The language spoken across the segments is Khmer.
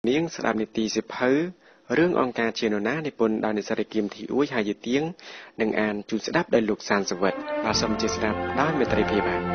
នាងស្ដាប់នីតិសិភៅរឿងអង្គការជានរណានិពន្ធដោយអ្នកស្រីគឹមធីអ៊ួយហើយយទៀងនឹងអានជូនស្ដាប់ដោយលោកសានសវិតបាទសូមជម្រាបស្ដាប់ដោយមេត្រីភាពបាទ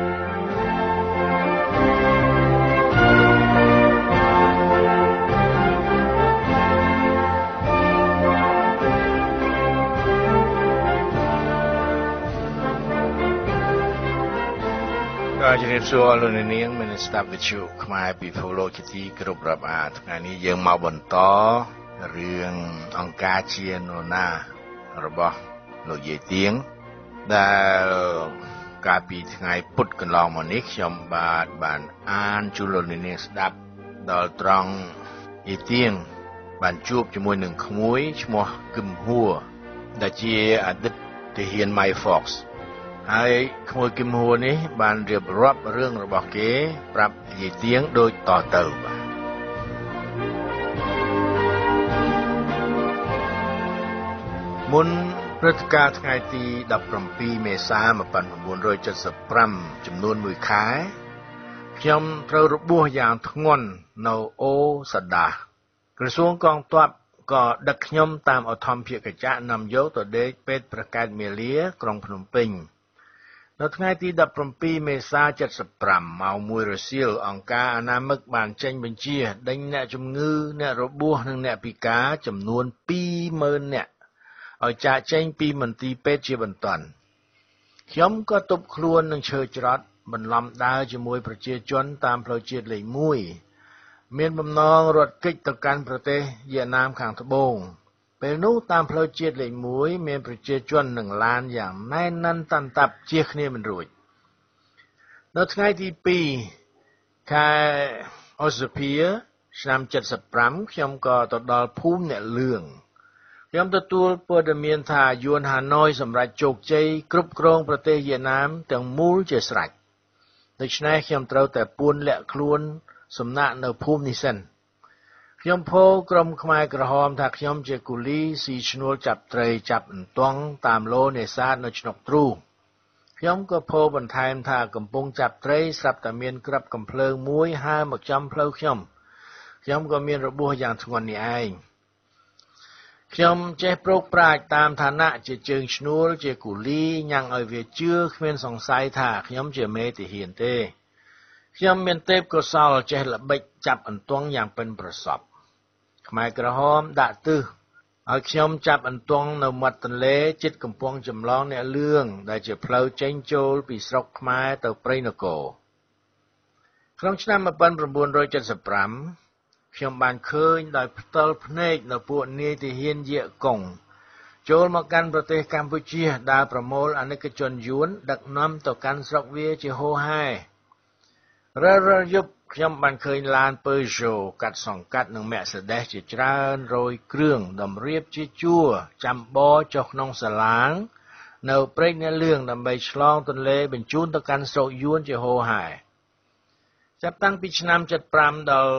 ជម្រាបសួរលោកនាងមានស្ដាប់វិទ្យុខ្មែរពីភូលោកជាទីគោរពរាប់អានថ្ងៃនេះយើងមកបន្តរឿងអង្គការជានរណារបស់លោកយាយទៀងដែលកាលពីថ្ងៃពុធកន្លងមកនេះខ្ញុំបានអានជូនលោកនាងស្ដាប់ដល់ត្រង់យាយទៀងបានជួបជាមួយនឹងក្មួយឈ្មោះគឹមហួរដែលជាអតីតទាហាន My Foxហើយក្មួយគឹមហួរនេះបានរៀបរាប់រឿងរបស់គេប្រាប់យាយទៀងដូចតទៅបាទមុនព្រឹត្តិការណ៍ថ្ងៃទី17មេសា1975ចំនួន1ខែខ្ញុំត្រូវរបួសយ៉ាងធ្ងន់នៅអូសាដាក្រសួងកងទ័ពក៏ដឹកខ្ញុំតាមអធម្មភាគកញ្ចក់នាំយកទៅដេកពេទ្យប្រកែកមាលាក្រុងភ្នំពេញនៅថ្ងៃទី17មេសា75ម៉ោង1រសៀលអង្គការអនាមិកបានចេញបញ្ជាដេញអ្នកជំងឺអ្នករបួសនិងអ្នកពិការចំនួន 20,000 នាក់ឲ្យចាកចេញពីមន្ទីរពេទ្យជាបន្ទាន់ខ្ញុំក៏ទប់ខ្លួននឹងឈើច្រត់បន្លំដើរជាមួយប្រជាជនតាមផ្លូវជាតិលេខ1មានបំណងរត់គេចទៅកាន់ប្រទេសវៀតណាមខាងត្បូងពេលនោះតាមផ្លូវជាតិលេខ1មានប្រជាជននឹងឡានយ៉ាងណែនណាន់តាន់តាប់ជៀសគ្នាមិនរួចនៅថ្ងៃទី2ខែឧសភាឆ្នាំ75ខ្ញុំក៏ទៅដល់ភូមិអ្នកលឿងខ្ញុំទទួលព័ត៌មានថាយួនហាណូយសម្រេចជោគជ័យគ្រប់គ្រងប្រទេសវៀតណាមទាំងមូលជាស្រេចដូច្នេះខ្ញុំត្រូវតែពួនលាក់ខ្លួនសំណាក់នៅភូមិនេះសិនខ្ញុំពោលក្រុមខ្មែរក្រហមថាខ្ញុំជាកូលីស៊ីឈ្នួលចាប់ត្រីចាប់អន្ទង់តាមឡូនេសាទនៅឆ្នុកទ្រូងខ្ញុំក៏ពោលបន្ថែមថាកំពុងចាប់ត្រីស្រាប់តែមានក្របកំភ្លើងមួយហើរមកចំផ្លូវខ្ញុំក៏មានរបួសយ៉ាងធ្ងន់នេះឯងខ្ញុំចេះប្រោកប្រាជ្ញតាមឋានៈជាជើងឈ្នួលជាកូលីញ៉ាំងឲ្យវាជឿគ្មានសង្ស័យថាខ្ញុំជាមេទាហានទេខ្ញុំមានទេពកោសល្យចេះល្បិចចាប់អន្ទង់យ៉ាងប៉ិនប្រសប់ខ្មែរក្រហមដាក់ទិសឲ្យខ្ញុំចាប់អន្ទង់នៅមាត់ទន្លេជិតកំពង់ចម្លងអ្នកលឿងដែលជាផ្លូវចេញចូលពីស្រុកខ្មែរទៅព្រៃនគរក្នុងឆ្នាំ1975ខ្ញុំបានឃើញដោយផ្ទាល់ភ្នែកនៅពួកនាយទាហានយៀកុងចូលមកកាន់ប្រទេសកម្ពុជាដើរប្រមូលអនិកជនយួនដឹកនាំទៅកាន់ស្រុកវាជាហូរហែរាល់យប់ខ្ញុំបានឃើញឡាន Peugeot កាត់សង្កាត់និង Mercedes ជាច្រើនរយគ្រឿងតម្រៀបជាជួរចាំបរចុះក្នុងសាឡាងនៅព្រែកអ្នកលឿងដើម្បីឆ្លងទន្លេបញ្ជូនទៅកាន់ស្រុកយួនជាហូរហែចាប់តាំងពីឆ្នាំ75ដល់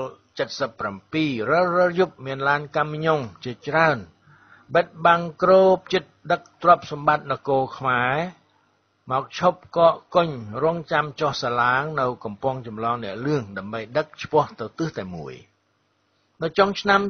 77រាល់យប់មានឡានកាមីយ៉ុងជាច្រើនបិទបាំងគ្របចិត្តដឹកទ្រព្យសម្បត្តិនគរខ្មែរមកឈប់កកកុញរងចាំចុះសាឡាងនៅកំពង់ចម្លងអ្នកលឿងដើម្បីដឹកឆ្ពោះទៅទិសតែមួយនៅចុងឆ្នាំ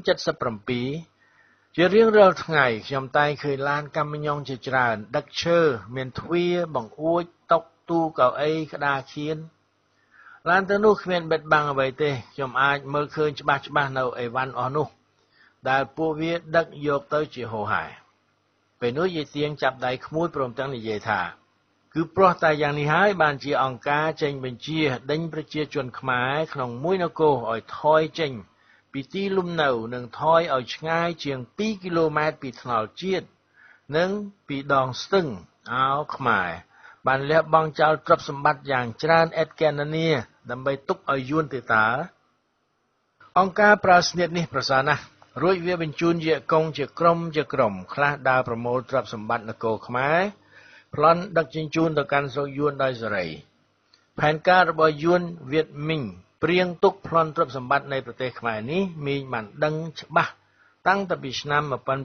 77ជារៀងរាល់ថ្ងៃខ្ញុំតែងឃើញឡានកាមីយ៉ុងជាច្រើនដឹកឈើមានទ្វារបង្អួចតុទូកៅអីក្តារខៀនឡានទៅនោះគ្មានបិទបាំងអ្វីទេខ្ញុំអាចមើលឃើញច្បាស់នៅអីវ៉ាន់អស់នោះដែលពួកវាដឹកយកទៅជាហូរហែពេលនោះយាយទៀងចាប់ដៃក្មួយព្រមទាំងនិយាយថាគឺព្រោះតែយ៉ាងនេះហើយបានជាអង្គការចេញបញ្ជាដេញប្រជាជនខ្មែរក្នុងមួយនគរឲ្យថយចេញពីទីលំនៅនិងថយឲ្យឆ្ងាយជាង2គីឡូម៉ែត្រពីថ្នល់ជាតិនិងពីដងស្ទឹងខ្មែរបានលះបង់ចោលទ្រព្យសម្បត្តិយ៉ាងច្រើនឥតកណនាដើម្បីទុកឲ្យយួនទេតាអង្គការប្រើស្នៀតនេះប្រសើរណាស់រួចវាបញ្ជូនយៀកុងជាក្រុមខ្លះដើរប្រមូលទ្រព្យសម្បត្តិនគរខ្មែរប្លន់ដឹកជញ្ជូនទៅកាន់ស្រុកយួនដោយសេរីផែនការរបស់យួនវៀតមីងព្រៀងទុកប្លន់ទ្រព្យសម្បត្តិនៃប្រទេសខ្មែរនេះមីងបានដឹងច្បាស់តាំងពីឆ្នាំ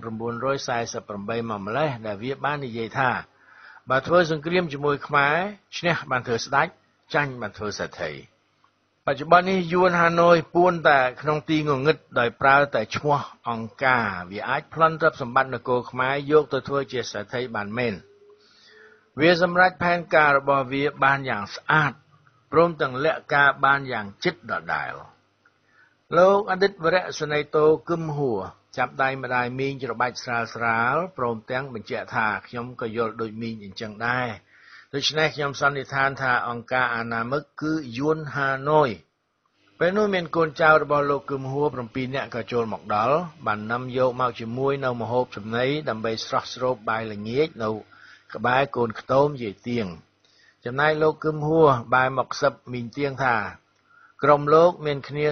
1948មកម្លេះដែលវាបាននិយាយថាបើធ្វើសង្គ្រាមជាមួយខ្មែរឈ្នះបានធ្វើស្ដេចចាញ់បានធ្វើសេដ្ឋីបច្ចុប្បន្ននេះយួនហាណូយពួនតែក្នុងទីងងឹតដោយប្រើតែឈ្មោះអង្គការវាអាចប្លន់ទ្រព្យសម្បត្តិនគរខ្មែរយកទៅធ្វើជាសេដ្ឋីបានមែនវាសម្រេចផែនការរបស់វាបានយ៉ាងស្អាតព្រមទាំងលក្ខការបានយ៉ាងជិតដដែលលោកអតីតវរៈសេនីយ៍តូគឹមហួរចាប់ដៃម្ដាយមីងច្របាច់ស្រាលៗព្រមទាំងបញ្ជាក់ថាខ្ញុំក៏យល់ដូចមីងអញ្ចឹងដែរដូច្នេះខ្ញុំសន្និដ្ឋានថាអង្គការអាណាមិកគឺយួនហាណូយពេលនោះមានកូនចៅរបស់លោកគឹមហួរ7នាក់ក៏ចូលមកដល់បាននាំយកមកជាមួយនៅម្ហូបចំណីដើម្បីស្រស់ស្រូបបាយល្ងាចនៅក្បែរកូនខ្ទមយាយទៀងចំណែកលោកគឹមហួរបែរមកសឹបមីងទៀងថាក្រុមលោកមានគ្នា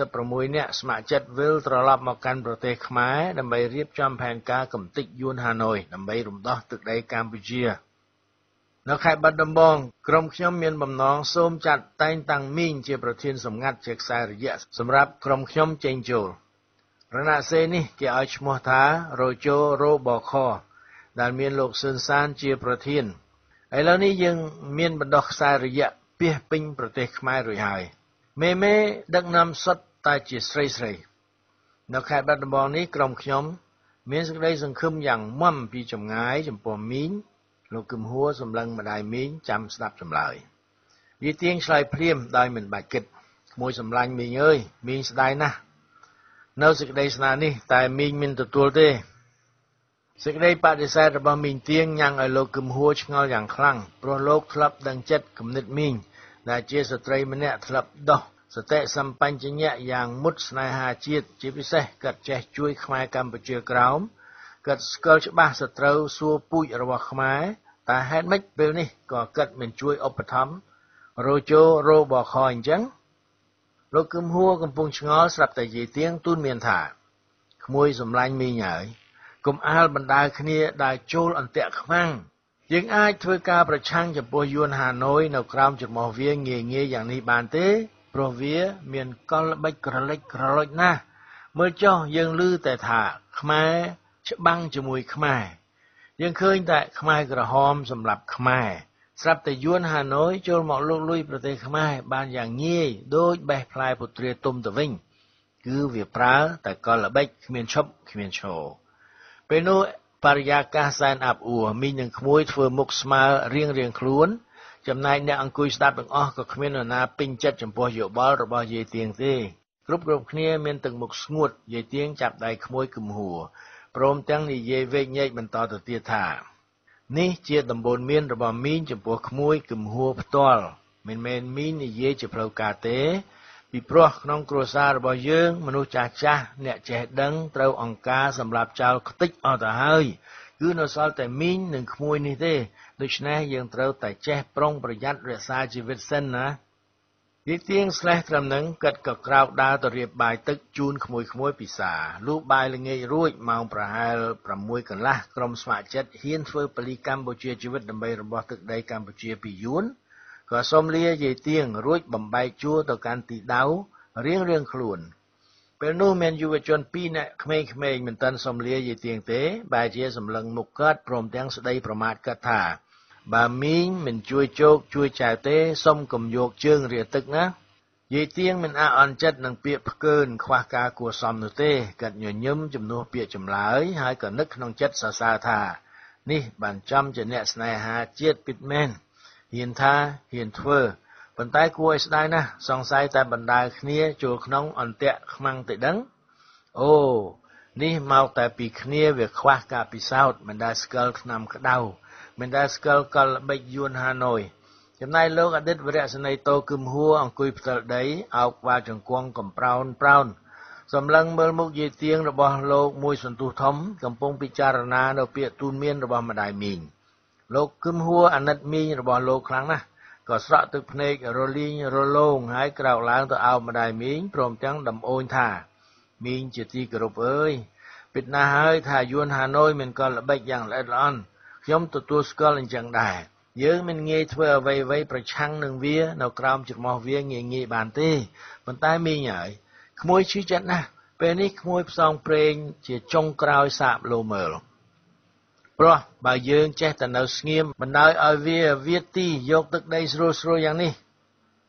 36នាក់ស្ម័គ្រចិត្តវិលត្រឡប់មកកាន់ប្រទេសខ្មែរដើម្បីរៀបចំផែនការកំទេចយួនហាណូយដើម្បីរំដោះទឹកដីកម្ពុជានៅខេត្តបាត់ដំបងក្រុមខ្ញុំមានបំណងសូមចាត់តែងតាំងមីងជាប្រធានសម្ងាត់ជាខ្សែរយៈសម្រាប់ក្រុមខ្ញុំចេញចូលរណសេរីនេះគេឲ្យឈ្មោះថារ៉ូជូរ៉ូបខដែលមានលោកស៊ុនសានជាប្រធានឥឡូវនេះយើងមានបណ្ដោះខ្សែរយៈពាសពេញប្រទេសខ្មែររួចហើយមេដឹកនាំសុទ្ធតែជាស្រីនៅខេត្តបាត់ដំបងនេះក្រុមខ្ញុំមានសេចក្តីសង្ឃឹមយ៉ាងមាំពីចម្ងាយចំពោះមីងលោកគឹមហួរសម្លឹងម្ដាយមីងចាំស្ដាប់ចម្លើយយាយទៀងឆ្លើយភ្លាមដោយមិនបាច់គិតក្មួយសម្លាញ់មីងអើយមីងស្ដាយណាស់នៅសេចក្តីស្នើនេះតែមីងមិនទទួលទេសេចក្តីបដិសេធរបស់មីងទៀងញ៉ាំងឲ្យលោកគឹមហួរឆ្ងល់យ៉ាងខ្លាំងព្រោះលោកធ្លាប់ដឹងចិត្តគំនិតមីងដែលជាស្ត្រីម្នាក់ធ្លាប់ដោះសតិសម្បញ្ញៈយ៉ាងមុតស្នេហាជាតិជាពិសេសគាត់ចេះជួយខ្មែរកម្ពុជាក្រោមគាត់ស្គាល់ច្បាស់សត្រូវសួរពូជរបស់ខ្មែរតែហេតុម៉េចពេលនេះក៏គាត់មិនជួយឧបត្ថម្ភរ៉ូជូរ៉ូបខអញ្ចឹងលោកគឹមហួរកំពុងឆ្ងល់ស្រាប់តែយាយទៀងទូនមានថាក្មួយសម្លាញ់មីងហើយកុំអាលបណ្ដាលគ្នាដើរចូលអន្ទាក់ខ្មាំងយើងអាចធ្វើការប្រឆាំងចំពោះយួនហាណូយនៅក្រោមច្រមុះវាងាយយ៉ាងនេះបានទេព្រោះវាមានកលល្បិចក្រលិចក្រលុចណាស់មើលចុះយើងឮតែថាខ្មែរច្បាំងជាមួយខ្មែរយើងឃើញតែខ្មែរក្រហមសម្រាប់ខ្មែរស្រាប់តែយួនហាណូយចូលមកលុកលុយប្រទេសខ្មែរបានយ៉ាងងាយដូចបេះផ្លែពុទ្រាទុំទៅវិញគឺវាប្រើតែកលល្បិចគ្មានឈប់គ្មានឈរពេលនោះបរិយាកាសសែនអាប់អួរមីងនិងក្មួយធ្វើមុខស្មើរៀងខ្លួនចំណែកអ្នកអង្គុយស្ដាប់ទាំងអស់ក៏គ្មាននរណាពេញចិត្តចំពោះយោបល់របស់យាយទៀងទេគ្រប់គ្នាមានទឹកមុខស្ងួតយាយទៀងចាប់ដៃក្មួយគឹមហួរព្រមទាំងនិយាយវែកញែកបន្តទៅទៀតថានេះជាដំបូន្មានរបស់មីងចំពោះក្មួយគឹមហួរផ្ទាល់មិនមែនមីងនិយាយជាផ្លូវការទេពីព្រោះក្នុងគ្រួសាររបស់យើងមនុស្សចាស់អ្នកចេះដឹងត្រូវអង្គការសម្រាប់ចោលខ្ទេចអស់ទៅហើយគឺនៅសល់តែមីងនិងក្មួយនេះទេដូច្នេះយើងត្រូវតែចេះប្រុងប្រយ័ត្នរក្សាជីវិតសិនណាយាយទៀងស្លេះត្រឹមនឹងកាត់ក៏ក្រោកដើរទៅរៀបបាយទឹកជូនក្មួយពិសាលុះបាយល្ងាចរួចម៉ោងប្រហែល 6 កន្លះក្រុមស្ម័គ្រចិត្តហ៊ានធ្វើពលីកម្ពុជាជីវិតដើម្បីរបស់ទឹកដីកម្ពុជាពីយួនក៏សូមលាយាយទៀងរួចបំបែកជួរទៅកាន់ទីដៅរៀងខ្លួនពេលនោះមានយុវជន2នាក់ក្មេងៗមិនទាន់សូមលាយាយទៀងទេបែរជាសម្លឹងមុខគាត់ព្រមទាំងស្ដីប្រមាថគាត់ថាបើមីងមិនជួយជោគជួយចៅទេសុំកុំយកជើងរាទឹកណាយាយទៀងមិនអន់ចិត្តនឹងពាក្យផ្កើនខ្វះការគួរសមនោះទេគាត់ញញឹមជំនួសពាក្យចម្លើយហើយក៏នឹកក្នុងចិត្តសរសើរថានេះបានចំជាអ្នកស្នេហាជាតិពិតមែនហ៊ានថាហ៊ានធ្វើប៉ុន្តែគួរឲ្យស្ដាយណាស់សង្ស័យតែបណ្ដាលគ្នាចូលក្នុងអន្ទាក់ខ្មាំងទៅដឹងអូនេះមកតែពីគ្នាវាខ្វះការពិសោធន៍មិនដែលស្គាល់ឆ្នាំក្តៅមិនដែលស្គាល់កលល្បិចយួនហាណូយចំណែកលោកអតីតវរៈសេនីយ៍តូគឹមហួរអង្គុយផ្ទាល់ដីអោបក្បាលជង្គង់កំប្រោនសម្លឹងមើលមុខយាយទៀងរបស់លោកមួយសន្ទុះធំកំពុងពិចារណានៅពាក្យទូនមានរបស់ម្ដាយមីងលោកគឹមហួរអាណិតមីងរបស់លោកខ្លាំងណាស់ក៏ស្រក់ទឹកភ្នែករលីងរលោងហើយក្រោកឡើងទៅអោបម្ដាយមីងព្រមទាំងដំអូនថាមីងជាទីគោរពអើយពិតណាស់ហើយថាយួនហាណូយមានកលល្បិចយ៉ាងល្អិតល្អន់ខ្ញុំទទួលស្គាល់អញ្ចឹងដែរយើងមិនងាយធ្វើអ្វីប្រឆាំងនឹងវានៅក្រោមច្រមុះវាងាយបានទេប៉ុន្តែមីងហើយក្មួយឈឺចិត្តណាស់ពេលនេះក្មួយផ្សងព្រេងជាចុងក្រោយសាកលោមើលព្រោះបើយើងចេះតែនៅស្ងៀមបណ្ដោយឲ្យវាវាទីយកទឹកដីស្រួលយ៉ាងនេះ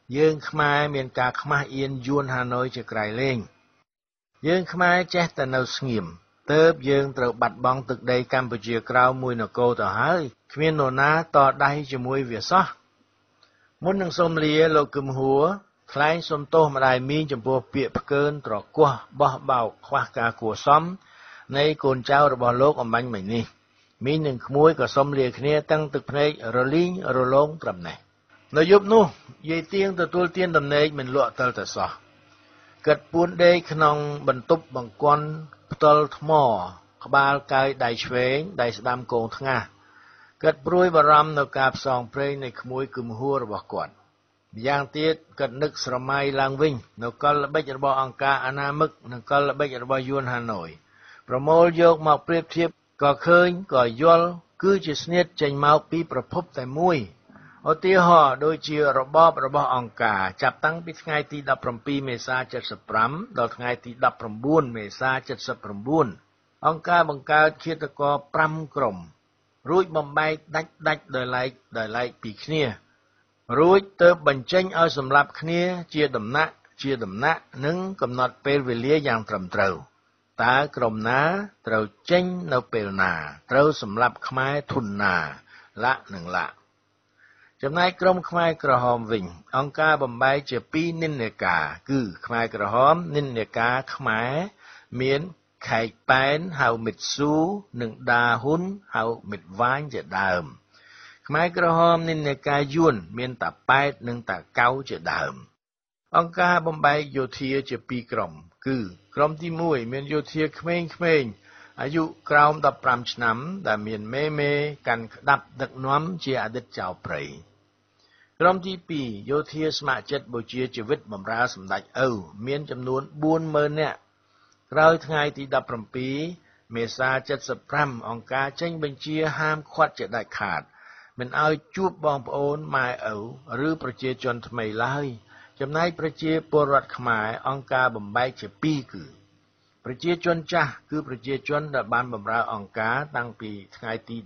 យើងខ្មែរមានការខ្មាស់អៀនយួនហាណូយជាក្រៃលែងយើងខ្មែរចេះតែនៅស្ងៀមទើបយើងត្រូវបាត់បង់ទឹកដីកម្ពុជាក្រៅមួយនគរទៅហើយគ្មាននរណាតដៃជាមួយវាសោះមុននឹងសូមលាលោកគឹមហួរថ្លែងសុំទោសម្ដាយមីងចំពោះពាក្យផ្កើនត្រគោះបោះបោកខ្វះការគួរសមនៃកូនចៅរបស់លោកអំបញ្ញមិញនេះមីងនិងក្មួយក៏សុំលាគ្នាទាំងទឹកភ្នែករលីងរលោងត្រឹមនេះនៅយប់នោះយាយទៀងទទួលទានដំណេកមិនលក់តិលតែសោះគិតពួនដេកក្នុងបន្ទប់បង្គាន់ផ្ទាល់ថ្មក្បាលកាយដៃឆ្វេងដៃស្ដាំកងថ្ងាសគិតព្រួយបារម្ភនៅការផ្សងព្រេងនៃក្មួយគឹមហួររបស់គាត់ម្យ៉ាងទៀតគិតនឹកស្រមៃឡើងវិញនៅកលល្បិចរបស់អង្គការអាណាមិកនិងកលល្បិចរបស់យួនហាណូយប្រមូលយកមកប្រៀបធៀបក៏ឃើញក៏យល់គឺជាស្នៀតចេញមកពីប្រភពតែមួយឧទាហរណ៍ដូចជារបបរបស់អង្គការចាប់តាំងពីថ្ងៃទី17មេសា75ដល់ថ្ងៃទី19មេសា79អង្គការបង្កើតឃាតករ5ក្រុមរួចបំបែកដាច់ដោយឡែកពីគ្នារួចទើបបញ្ចេញឲ្យសម្លាប់គ្នាជាដំណាក់និងកំណត់ពេលវេលាយ៉ាងត្រឹមត្រូវតើក្រុមណាត្រូវចេញនៅពេលណាត្រូវសម្លាប់ខ្មែរធុនណាលាក់និងលាក់ចំណែកក្រុមខ្មែរក្រហមវិញអង្គការបំបែកជា2និន្នាការគឺខ្មែរក្រហមនិន្នាការខ្មែរមានខែកប៉ែនហៅមិតស៊ូនិងដាហ៊ុនហៅមិតវ៉ាញជាដើមខ្មែរក្រហមនិន្នាការយួនមានតាប៉ែតនិងតាកៅជាដើមអង្គការបំបែកយោធាជា2ក្រុមគឺក្រុមទី1មានយោធាក្មេងៗអាយុក្រោម15ឆ្នាំដែលមានមេកាន់ក្តាប់ដឹកនាំជាអតីតចៅព្រៃក្រុមទី2យោធាស្ម័គ្រចិត្តបូជាជីវិតបម្រើសម្ដេចឪមានចំនួន 40,000 នាក់ក្រោយថ្ងៃទី17មេសា75អង្គការចេញបញ្ជាហាមឃាត់ជាដាច់ខាតមិនឲ្យជួបបងប្អូនម៉ែឪឬប្រជាជនថ្មីឡើយចំណែកប្រជាពលរដ្ឋខ្មែរអង្គការបំបែកជា2គឺប្រជាជនចាស់គឺប្រជាជនដែលបានបម្រើអង្គការតាំងពីថ្ងៃទី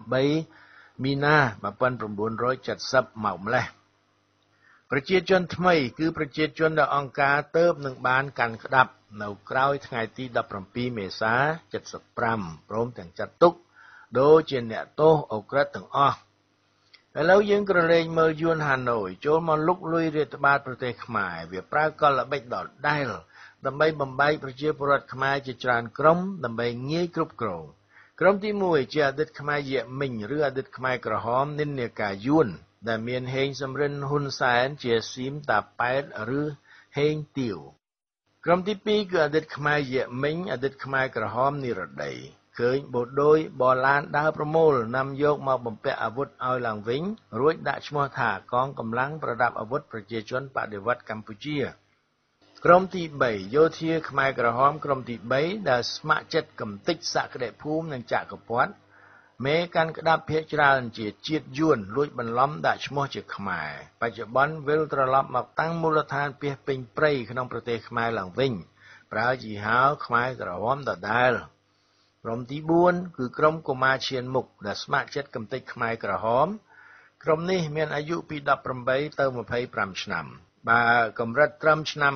18មីនា1970មកម្លេះប្រជាជនថ្មីគឺប្រជាជនដែលអង្គការទើបនឹងបានកាន់ក្តាប់នៅក្រោយថ្ងៃទី17មេសា75ព្រមទាំងចាត់ទុកដូចជាអ្នកទោសអូក្រិដ្ឋទាំងអស់ឥឡូវយើងក្រឡេកមើលយួនហាណូយចូលមកលុកលុយរាតត្បាតប្រទេសខ្មែរវាប្រើកលល្បិចដដែលដើម្បីបំបែកប្រជាពលរដ្ឋខ្មែរជាច្រើនក្រុមដើម្បីងាយគ្រប់គ្រងក្រុមទី1ជាអតីតខ្មែរយៈមិញឬអតីតខ្មែរក្រហមនិន្នាការយួនដែលមានហេងសំរិនហ៊ុនសែនជាស៊ីមតាប៉ែតឬហេងទាវក្រុមទី2គឺអតីតខ្មែរយៈមិញអតីតខ្មែរក្រហមនិរតីឃើញបូដូចបឡានដើរប្រមូលនាំយកមកបំពាក់អាវុធឲ្យឡើងវិញរួចដាក់ឈ្មោះថាកងកម្លាំងប្រដាប់អាវុធប្រជាជនបដិវត្តន៍កម្ពុជាក្រុមទី3យោធាខ្មែរក្រហមក្រុមទី3ដែលស្ម័គ្រចិត្តកំទេចសក្តិភូមិនិងចក្រពត្តិមេកាន់ក្តាប់ភាគច្រើនជាជាតិយួនលួចបន្លំដាក់ឈ្មោះជាខ្មែរបច្ចុប្បន្នវិលត្រឡប់មកតាំងមូលដ្ឋានពាសពេញព្រៃក្នុងប្រទេសខ្មែរឡើងវិញប្រើជាហៅខ្មែរក្រហមដដែលក្រុមទី4គឺក្រុមកុមារឈានមុខដែលស្ម័គ្រចិត្តកំទេចខ្មែរក្រហមក្រុមនេះមានអាយុពី18ទៅ25ឆ្នាំបើកម្រិតត្រឹមឆ្នាំ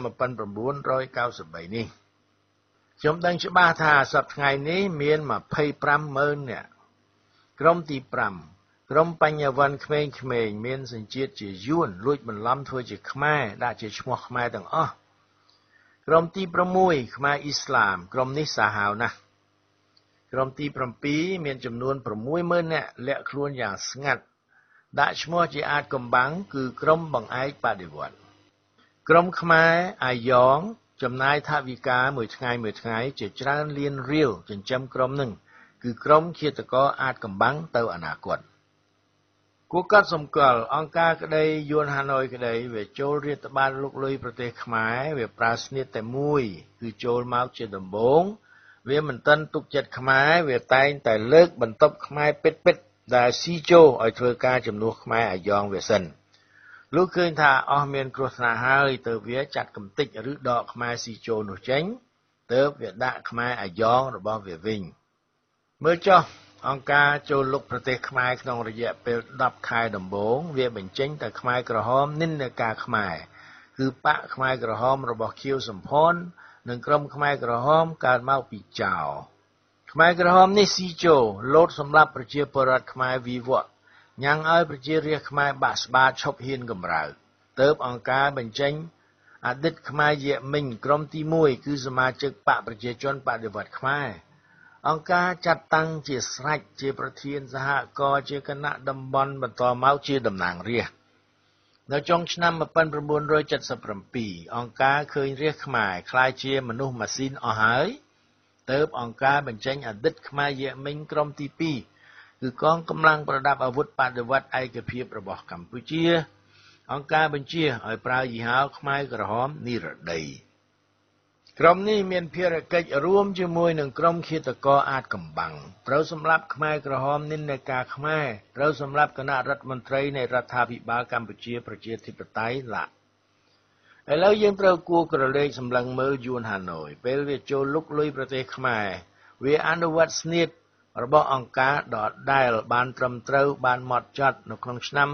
1993នេះខ្ញុំដឹងច្បាស់ថាសប្តាហ៍ថ្ងៃនេះមាន 25,000 នាក់ក្រុមទី5ក្រុមបញ្ញវន្តក្មេងៗមានសញ្ជាតិជាយួនលួចបន្លំធ្វើជាខ្មែរដាក់ជាឈ្មោះខ្មែរទាំងអស់ក្រុមទី6ខ្មែរអ៊ីស្លាមក្រុមនេះសាហាវណាស់ក្រុមទី7មានចំនួន 60,000 នាក់លាក់ខ្លួនយ៉ាងស្ងាត់ដាក់ឈ្មោះជាអាចកំបាំងគឺក្រុមបង្អែកបដិវត្តន៍ក្រុមខ្មែរអាយ៉ងចំណាយថវិកាមួយថ្ងៃជាច្រើនលានរៀលចិញ្ចឹមក្រុមនឹងគឺក្រុមឃាតករអាចកំបាំងទៅអនាគតគួរកត់សម្គាល់អង្គការក្តីយួនហាណូយក្តីវាចូលរាតត្បាតលុកលុយប្រទេសខ្មែរវាប្រើស្នៀតតែមួយគឺចូលមកជាដំបូងវាមិនទាន់ទុកចិត្តខ្មែរវាតែងតែលើកបន្ទប់ខ្មែរពិតដែលស៊ីជោឲ្យធ្វើការជំនួសខ្មែរអាយ៉ងវាសិនលុះឃើញថាអស់មានគ្រោះថ្នាក់ហើយទើបវាចាត់កំទេចឬដកខ្មែរស៊ីជោនោះចេញទើបវាដាក់ខ្មែរអាយ៉ងរបស់វាវិញមើលចុះអង្គការចូលលុកប្រទេសខ្មែរក្នុងរយៈពេល10ខែដំបូងវាបញ្ចេញតែខ្មែរក្រហមនិន្នាការខ្មែរគឺបកខ្មែរក្រហមរបស់ខៀវសំផននិងក្រុមខ្មែរក្រហមកើតមកពីចៅខ្មែរក្រហមនេះស៊ីចូលលោតសម្រាប់ប្រជាពលរដ្ឋខ្មែរវីវក់ញ៉ាំងឲ្យប្រជារាស្ត្រខ្មែរបាក់ស្បាឈប់ហ៊ានកម្រើកទើបអង្គការបញ្ចេញអតីតខ្មែរយៈមិញក្រុមទី1គឺសមាជិកបកប្រជាជនបដិវត្តន៍ខ្មែរអង្គការចាត់តាំងជាស្រេចជាប្រធានសហករណ៍ជាគណៈតំបន់បន្តមកជាតំណាងរាស្ត្រនៅចុងឆ្នាំ1977អង្គការឃើញរាស្ត្រខ្មែរក្លាយជាមនុស្សម៉ាស៊ីនអស់ហើយទើបអង្គការបញ្ចេញអតីតខ្មែរយៈមិញក្រុមទី2គឺកងកម្លាំងប្រដាប់អាវុធបដិវត្តន៍ឯកភាពរបស់កម្ពុជាអង្គការបញ្ជាឲ្យប្រើយីហោខ្មែរក្រហមនិរតីក្រុមនេះមានភារកិច្ចរួមជាមួយនឹងក្រុមឃាតករអាតកំបាំងត្រូវសម្លាប់ខ្មែរក្រហមនិន្នាការខ្មែរត្រូវសម្លាប់គណៈរដ្ឋមន្ត្រីនៃរដ្ឋាភិបាលកម្ពុជាប្រជាធិបតេយ្យឡាឥឡូវយើងត្រូវគួរក្រឡេកសម្លឹងមើលយួនហាណូយពេលវាចូលលុកលុយប្រទេសខ្មែរវាអនុវត្តស្នៀតរបស់អង្គការដដែលបានត្រឹមត្រូវបានហ្មត់ចត់នៅក្នុងឆ្នាំ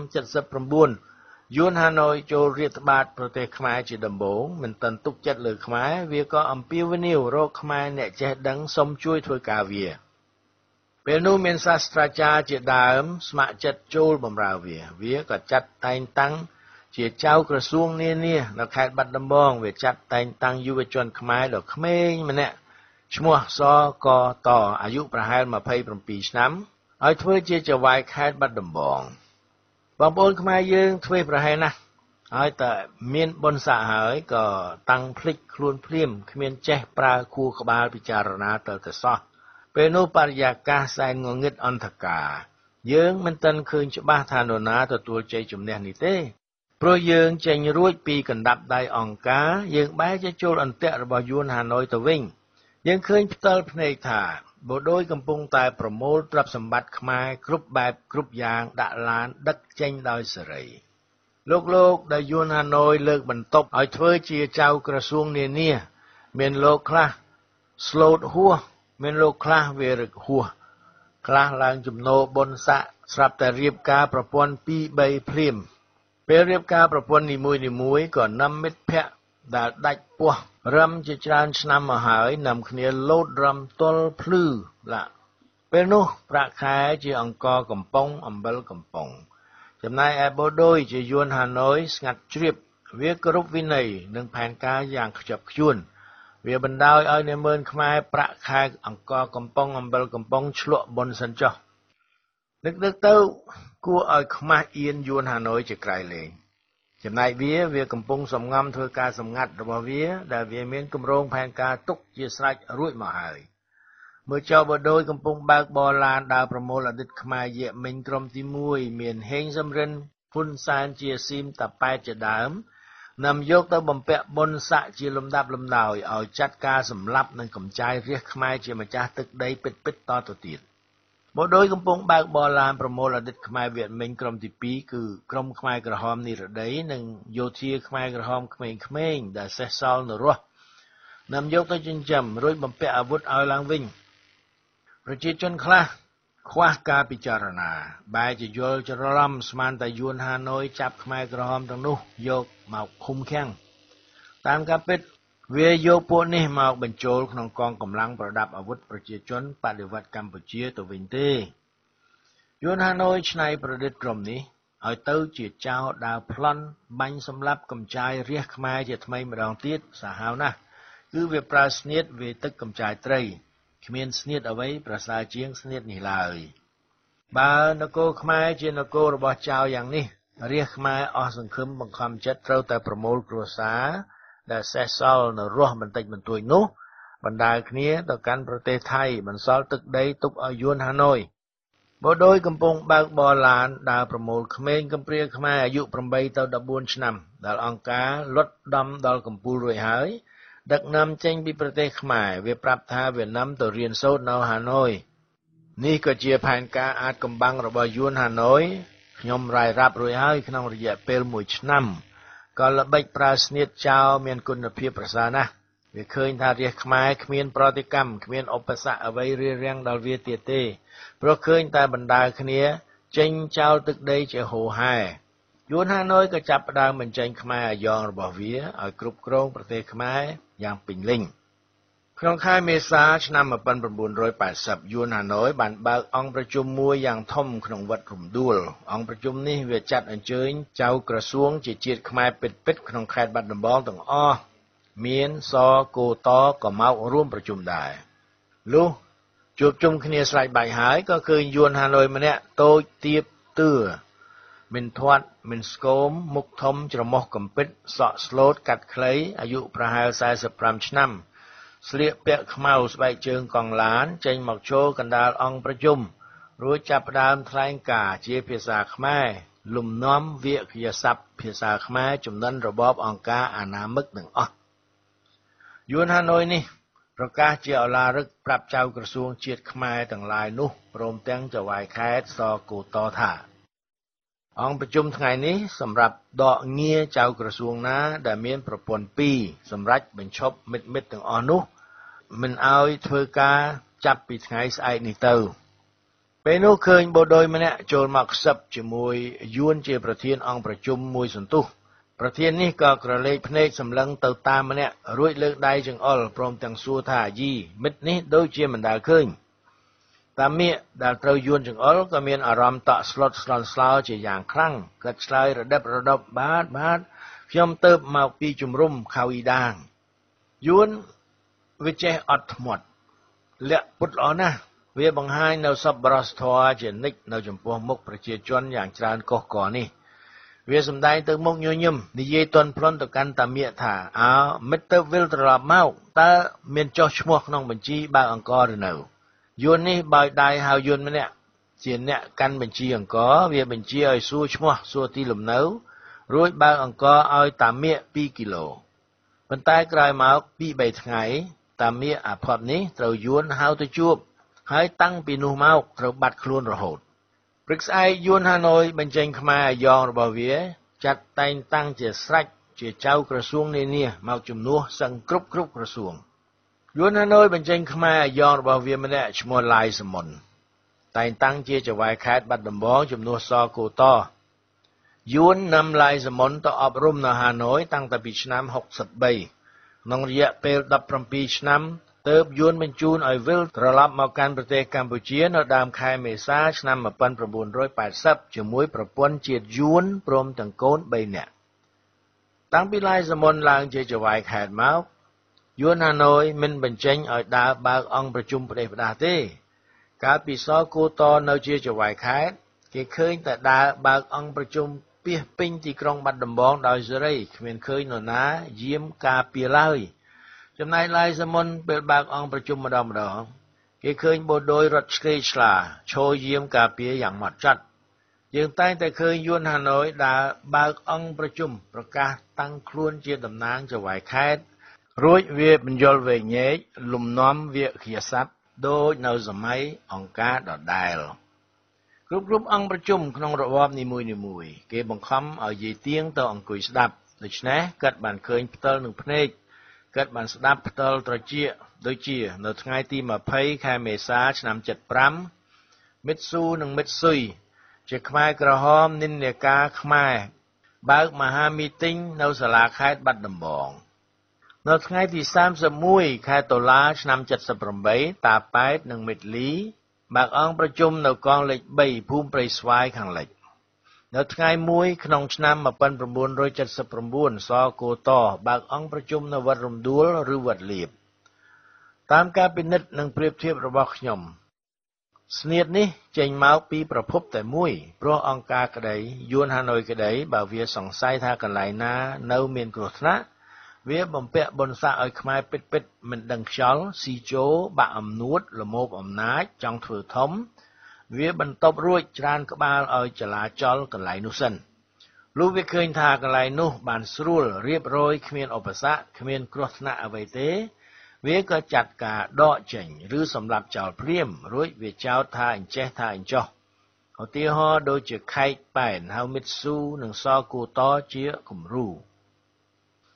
79យួនហាណូយចូលរាតត្បាតប្រទេសខ្មែរជាដំបូងមិនទាន់ទុកចិត្តលើខ្មែរវាក៏អំពាវនាវរកខ្មែរអ្នកចេះដឹងសុំជួយធ្វើការវាពេលនោះមានសាស្ត្រាចារ្យជាដើមស្ម័គ្រចិត្តចូលបម្រើវាក៏ចាត់តែងតាំងជាចៅក្រសួងនានានៅខេត្តបាត់ដំបងវាចាត់តែងតាំងយុវជនខ្មែរដ៏ក្មេងម្នាក់ឈ្មោះសកតអាយុប្រហែល27ឆ្នាំឲ្យធ្វើជាចៅហ្វាយខេត្តបាត់ដំបងបងប្អូនខ្មែរយើងធ្វើប្រហែលណាស់ហើយតែមានបុណ្យស័ក្តិហើយក៏តាំងភ្លេចខ្លួនភ្លាមគ្មានចេះប្រើខួរក្បាលពិចារណាទៅសោះពេលនោះបរិយាកាសសែនងងឹតអន្តការយើងមិនទាន់ឃើញច្បាស់ថានរណាទទួលជ័យជំនះនេះទេព្រោះយើងចេញរួចពីកណ្ដាប់ដៃអង្គការយើងបែរជាចូលអន្ទាក់របស់យួនហាណូយទៅវិញយើងឃើញផ្ទាល់ភ្នែកថាបូដូចកំពុងតែប្រមូលទ្រព្យសម្បត្តិខ្មែរគ្រប់បែបគ្រប់យ៉ាងដាក់ឡានដឹកចេញដោយសេរីលោកដែលយួនហាណូយលើកបន្ទប់ឲ្យធ្វើជាចៅក្រសួងនានាមានលោកខ្លះស្លូតហួសមានលោកខ្លះវារឹកហួសខ្លះឡើងចំណោបុណ្យស័ក្តិស្រាប់តែរៀបការប្រពន្ធ2 3ភ្លាមពេលរៀបការប្រពន្ធនីមួយក៏នាំមិត្តភ័ក្តិដែលដាច់ពោះរឹមជាច្រើនឆ្នាំមកហើយនាំគ្នាលោតរំទល់ភ្លឺឡាពេលនោះប្រាក់ខែជាអង្គកំប៉ុងអំបិលកំប៉ុងចំណែកឯបូដូចជាយួនហាណូយស្ងាត់ជ្រាបវាគោរពវិន័យនិងផែនការយ៉ាងខ្ជាប់ខ្ជួនវាបណ្ដោយឲ្យអ្នកមើលខ្មែរប្រាក់ខែអង្គកំប៉ុងអំបិលកំប៉ុងឆ្លក់បុណ្យសិនចុះនឹកទៅគួរឲ្យខ្មាស់អៀនយួនហាណូយជាក្រៃលែងចំណែកវាកំពុងសំងំធ្វើការសម្ងាត់របស់វាដែលវាមានគម្រោងផែនការទុកជាស្រេចរួចមកហើយមើលចោលបដូយកំពុងបើកបរឡានដើរប្រមូលអតីតខ្មែរយៈមិញក្រុមទី1មានហេងសំរិនហ៊ុនសែនជាស៊ីមតាប៉ែតជាដើមនាំយកទៅបំពាក់បុណ្យស័ក្តិជាលំដាប់លំដោយឲ្យចាត់ការសម្លាប់និងកំចាយរាស្ត្រខ្មែរជាម្ចាស់ទឹកដីពិតតទៅទៀតបដូយកំពុងបើកបរឡានប្រមូលអតីតខ្មែរវៀតមិញក្រុមទី2គឺក្រុមខ្មែរក្រហមនិរតីនិងយោធាខ្មែរក្រហមក្មេងៗដែលសេះសល់នៅរស់នាំយកទៅចិញ្ចឹមរួចបំពាក់អាវុធឲ្យឡើងវិញប្រជាជនខ្លះខ្វះការពិចារណាបែរជាយល់ច្រឡំស្មានតែយួនហាណូយចាប់ខ្មែរក្រហមទាំងនោះយកមកឃុំឃាំងតាមការពិតវាយកពួកនេះមកបញ្ចូលក្នុងកងកម្លាំងប្រដាប់អាវុធប្រជាជនបដិវត្តន៍កម្ពុជាទៅវិញទេយួនហាណូយច្នៃប្រឌិតក្រុមនេះឲ្យទៅជាចៅដើរប្លន់បាញ់សម្លាប់កំចាយរាស្ត្រខ្មែរជាថ្មីម្ដងទៀតសាហាវណាស់គឺវាប្រើស្នៀតវាទឹកកំចាយត្រីគ្មានស្នៀតអ្វីប្រសើរជាងស្នៀតនេះឡើយបើនគរខ្មែរជានគររបស់ចៅយ៉ាងនេះរាស្ត្រខ្មែរអស់សង្ឃឹមបង្ខំចិត្តត្រូវតែប្រមូលគ្រួសារដែលសេះសល់នៅរស់បន្តិចបន្តួចនោះបណ្ដាលគ្នាទៅកាន់ប្រទេសថៃបន្សល់ទឹកដីទុកឲ្យយួនហាណូយបូដូចកំពុងបើកបរឡានដើរប្រមូលក្មេងកំព្រាខ្មែរអាយុ8ទៅ14ឆ្នាំដែលអង្គការលុតដំដល់កំពូលរួចហើយដឹកនាំចេញពីប្រទេសខ្មែរវាប្រាប់ថាវានាំទៅរៀនសូត្រនៅហាណូយនេះក៏ជាផែនការអាចកំបាំងរបស់យួនហាណូយខ្ញុំរាយរាប់រួចហើយក្នុងរយៈពេល1ឆ្នាំក៏ល្បិចប្រើស្នៀតចោលមានគុណភាពប្រសើរណាស់វាឃើញថារាជខ្មែរគ្មានប្រតិកម្មគ្មានឧបសគ្គអ្វីរារាំងដល់វាទៀតទេព្រោះឃើញតែបណ្ដាលគ្នាចេញចោលទឹកដីជាហូរហែយួនហាណូយក៏ចាប់ផ្ដើមបញ្ចេញខ្មែរអាយ៉ងរបស់វាឲ្យគ្រប់គ្រងប្រទេសខ្មែរយ៉ាងពេញលេញក្នុងខែមេសាឆ្នាំ1980យួនហាណូយបានបើកអង្គប្រជុំមួយយ៉ាងធំក្នុងវត្តរំដួលអង្គប្រជុំនេះវាចាត់អញ្ជើញចៅក្រសួងជាជាតិខ្មែរពិតៗក្នុងខេត្តបាត់ដំបងទាំងអស់មានសកូតក៏មករួមប្រជុំដែរលុះជួបជុំគ្នាស្រេចបាច់ហើយក៏ឃើញយួនហាណូយម្នាក់តូចទៀបតឿមិនធាត់មិនស្គមមុខធំច្រមុះកំពិតសក់ស្លូតកាត់ខ្លីអាយុប្រហែល45ឆ្នាំស្លៀកពាក់ខ្មៅស្បែកជើងកង់ឡានចេញមកចូលកណ្ដាលអង្គប្រជុំរួចចាប់ផ្ដើមថ្លែងការណ៍ជាភាសាខ្មែរលំនាំវាក្យស័ព្ទភាសាខ្មែរចំនួនរបបអង្គការអាណាមិកទាំងអស់យួនហាណូយនេះប្រកាសជាឧឡារិកប្រាប់ចៅក្រសួងជាតិខ្មែរទាំងឡាយនោះព្រមទាំងចៅហ្វាយខេត្តសកូតថាអង្គប្រជុំថ្ងៃនេះសម្រាប់ដកងារចៅក្រសួងណាដែលមានប្រពន្ធ2សម្រាប់បញ្ឈប់មិត្តទាំងអស់នោះមិនឲ្យធ្វើការចាប់ពីថ្ងៃស្អែកនេះទៅពេលនោះឃើញបូដូចម្នាក់ចូលមកខ្សឹបជាមួយយួនជាប្រធានអង្គប្រជុំមួយសន្ទុះប្រធាននេះក៏ក្រឡេកភ្នែកសម្លឹងទៅតាមម្នាក់រួចលើកដៃចង្អុលព្រមទាំងសួរថាយីមិត្តនេះដូចជាមិនដែលឃើញតាមៀកដែលត្រូវយួនចង្អុលក៏មានអារម្មណ៍តក់ស្លុតស្លន់ស្លោជាយ៉ាងខ្លាំងគាត់ឆ្លើយរដិបរដប់បាទខ្ញុំទៅមកពីជំរុំខៅអ៊ីដាងយួនវាចេះអត់ធ្មត់លាក់ពុតល្អណាស់វាបង្ហាញនៅសប្បុរសធម៌ជានិច្ចនៅចំពោះមុខប្រជាជនយ៉ាងច្រើនកុះករនេះវាសម្ដែងទៅមុខញញឹមនិយាយទន់ភ្លន់ទៅកាន់តាមៀកថាមិត្តទៅវិលត្រឡប់មកតើមានចុះឈ្មោះក្នុងបញ្ជីបើកអង្គរឬនៅយួននេះបើកដៃហៅយួនម្នាក់ជាអ្នកកាន់បញ្ជីអង្គរវាបញ្ជាឲ្យសួរឈ្មោះសួរទីលំនៅរួចបើកអង្គរឲ្យតាមៀក2គីឡូប៉ុន្តែក្រោយមក2-3ថ្ងៃតាមៀកអាផុតនេះត្រូវយួនហៅទៅជួបហើយតាំងពីនោះមកត្រូវបាត់ខ្លួនរហូតព្រឹកស្អែកយួនហាណូយបញ្ចេញខ្មែរអាយ៉ងរបស់វាចាត់តែងតាំងជាស្រេចជាចៅក្រសួងនានាមកជំនួសសឹងគ្រប់ក្រសួងយួនហាណូយបញ្ចេញខ្មែរអាយ៉ងរបស់វាម្នាក់ឈ្មោះឡាយសមុនតែងតាំងជាចៅហ្វាយខេត្តបាត់ដំបងជំនួសសកូតយួននាំឡាយសមុនទៅអប់រំនៅហាណូយតាំងតែពីឆ្នាំ63ក្នុងរយៈពេល17ឆ្នាំទើបយួនបញ្ជូនឲ្យវិលត្រឡប់មកកាន់ប្រទេសកម្ពុជានៅដើមខែមេសាឆ្នាំ1980ជាមួយប្រពន្ធជាតិយួនព្រមទាំងកូន3នាក់តាំងពីឡាយសមុនឡើងជាចៅហ្វាយខេត្តមកយួនហាណូយមិនបញ្ចេញឲ្យដើរបើកអង្គប្រជុំផ្ដេសផ្ដាសទេកាលពីសកូតនៅជាចៅហ្វាយខេត្តគេឃើញតែដើរបើកអង្គប្រជុំពាសពេញទីក្រុងបាត់ដំបងដោយសេរីគ្មានឃើញនរណាយាមការពារឡើយចំណែកឡាយសមុនពេលបើកអង្គប្រជុំម្ដងគេឃើញបូដូចរត់ឆ្លេឆ្លាឈរយាមការពារយ៉ាងហ្មត់ចត់យើងតែងតែឃើញយួនហាណូយដើរបើកអង្គប្រជុំប្រកាសតាំងខ្លួនជាតំណាងចៅហ្វាយខេត្តរួចវាបញ្យលវែកញែកលំនាំវាក្យស័ព្ទដូចនៅសម័យអង្គការដដែលគ្រប់អង្គប្រជុំក្នុងរបបនីមួយគេបង្ខំឲ្យយាយទៀងទៅអង្គុយស្ដាប់ដូច្នេះគាត់បានឃើញផ្ទាល់នឹងភ្នែកគាត់បានស្ដាប់ផ្ទាល់ត្រចៀកដូចជានៅថ្ងៃទី20ខែមេសាឆ្នាំ75មិត្តស៊ូនិងមិត្តស៊ុយជាខ្មែរក្រហមនិន្នាការខ្មែរបើកមហាមីទីងនៅសាលាខេត្តបាត់ដំបងនៅថ្ងៃទី31ខែតុលាឆ្នាំ78តាប៉ែតនិងមិត្តលីបើកអង្គប្រជុំនៅកងលេខ3ភូមិព្រៃស្វាយខាងលិចនៅថ្ងៃ1ក្នុងឆ្នាំ1979សកូតបើកអង្គប្រជុំនៅវត្តរំដួលឬវត្តលៀបតាមការពិនិត្យនិងប្រៀបធៀបរបស់ខ្ញុំស្នៀតនេះចេញមកពីប្រភពតែមួយព្រោះអង្គការក្តីយួនហាណូយក្តីបើវាសង្ស័យថាកន្លែងណានៅមានគ្រោះថ្នាក់វាបំពាក់បុណ្យស័ក្តិឲ្យខ្មែរពិតមិនដឹងខ្យល់ស៊ីជោបាក់អំនួតលមោបអំណាចចង់ធ្វើធំវាបន្ទប់រួចច្រានក្បាលឲ្យចលាចលកន្លែងនោះសិនលុះវាឃើញថាកន្លែងនោះបានស្រួលរៀបរយគ្មានឧបសគ្គគ្មានគ្រោះថ្នាក់អ្វីទេវាក៏ចាត់ការដកចេញឬសម្លាប់ចោលភ្លាមរួចវាចោទថាអញ្ចេះថាអញ្ចោះឧទាហរណ៍ដូចជាខេកប៉ែនហៅមិត្តស៊ូនិងសកូតជាគំរូ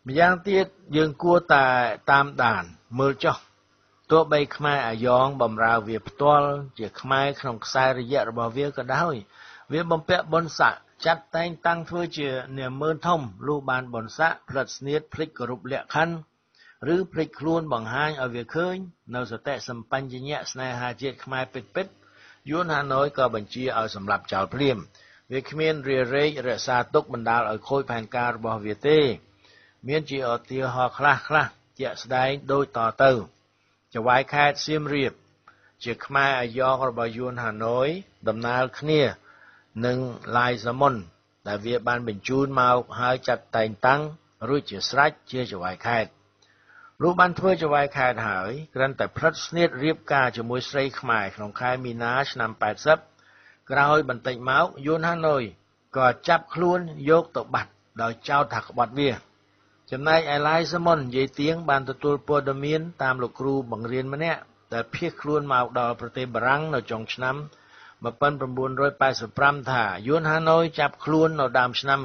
ម្យ៉ាងទៀតយើងគួរតែតាមដានមើលចុះទោះបីខ្មែរអាយ៉ងបំរើវាផ្ទាល់ជាខ្មែរក្នុងខ្សែរយៈរបស់វាក៏ដោយវាបំពាក់បុណ្យស័ក្តិចាត់តែងតាំងធ្វើជានាម៉ឺនធំលុះបានបុណ្យស័ក្តិផ្លិតស្នៀតភ្លេចគោរពលក្ខខណ្ឌឬភ្លេចខ្លួនបង្ហាញឲ្យវាឃើញនៅសតិសម្បញ្ញៈស្នេហាជាតិខ្មែរពិតយួនហាណូយក៏បញ្ជាឲ្យសម្លាប់ចោលភ្លាមវាគ្មានរារែករក្សាទុកបណ្ដាលឲ្យខូចផែនការរបស់វាទេមានជាឧទាហរណ៍ខ្លះជាក់ស្ដែងដូចតទៅចៅហ្វាយខេត្តសៀមរាបជាខ្មែរអាយ៉ងរបស់យួនហាណូយដំណើរគ្នានឹងឡាយសាមុនដែលវាបានបញ្ជូនមកហើយចាត់តែងតាំងរួចជាស្រេចជាចៅហ្វាយខេត្តលុះបានធ្វើចៅហ្វាយខេត្តហើយគ្រាន់តែផ្លិតស្នៀតរៀបការជាមួយស្រីខ្មែរក្នុងខែមីនាឆ្នាំ80ក្រោយបន្តិចមកយួនហាណូយក៏ចាប់ខ្លួនយកទៅបាត់ដោយចោទថាក្បត់វាចំណែកឯឡាយសាមុនយាយទៀងបានទទួលព័ត៌មានតាមលោកគ្រូបង្រៀនម្នាក់ដែលភៀសខ្លួនមកដល់ប្រទេសបារាំងនៅចុងឆ្នាំ1985ថាយួនហាណូយចាប់ខ្លួននៅដើមឆ្នាំ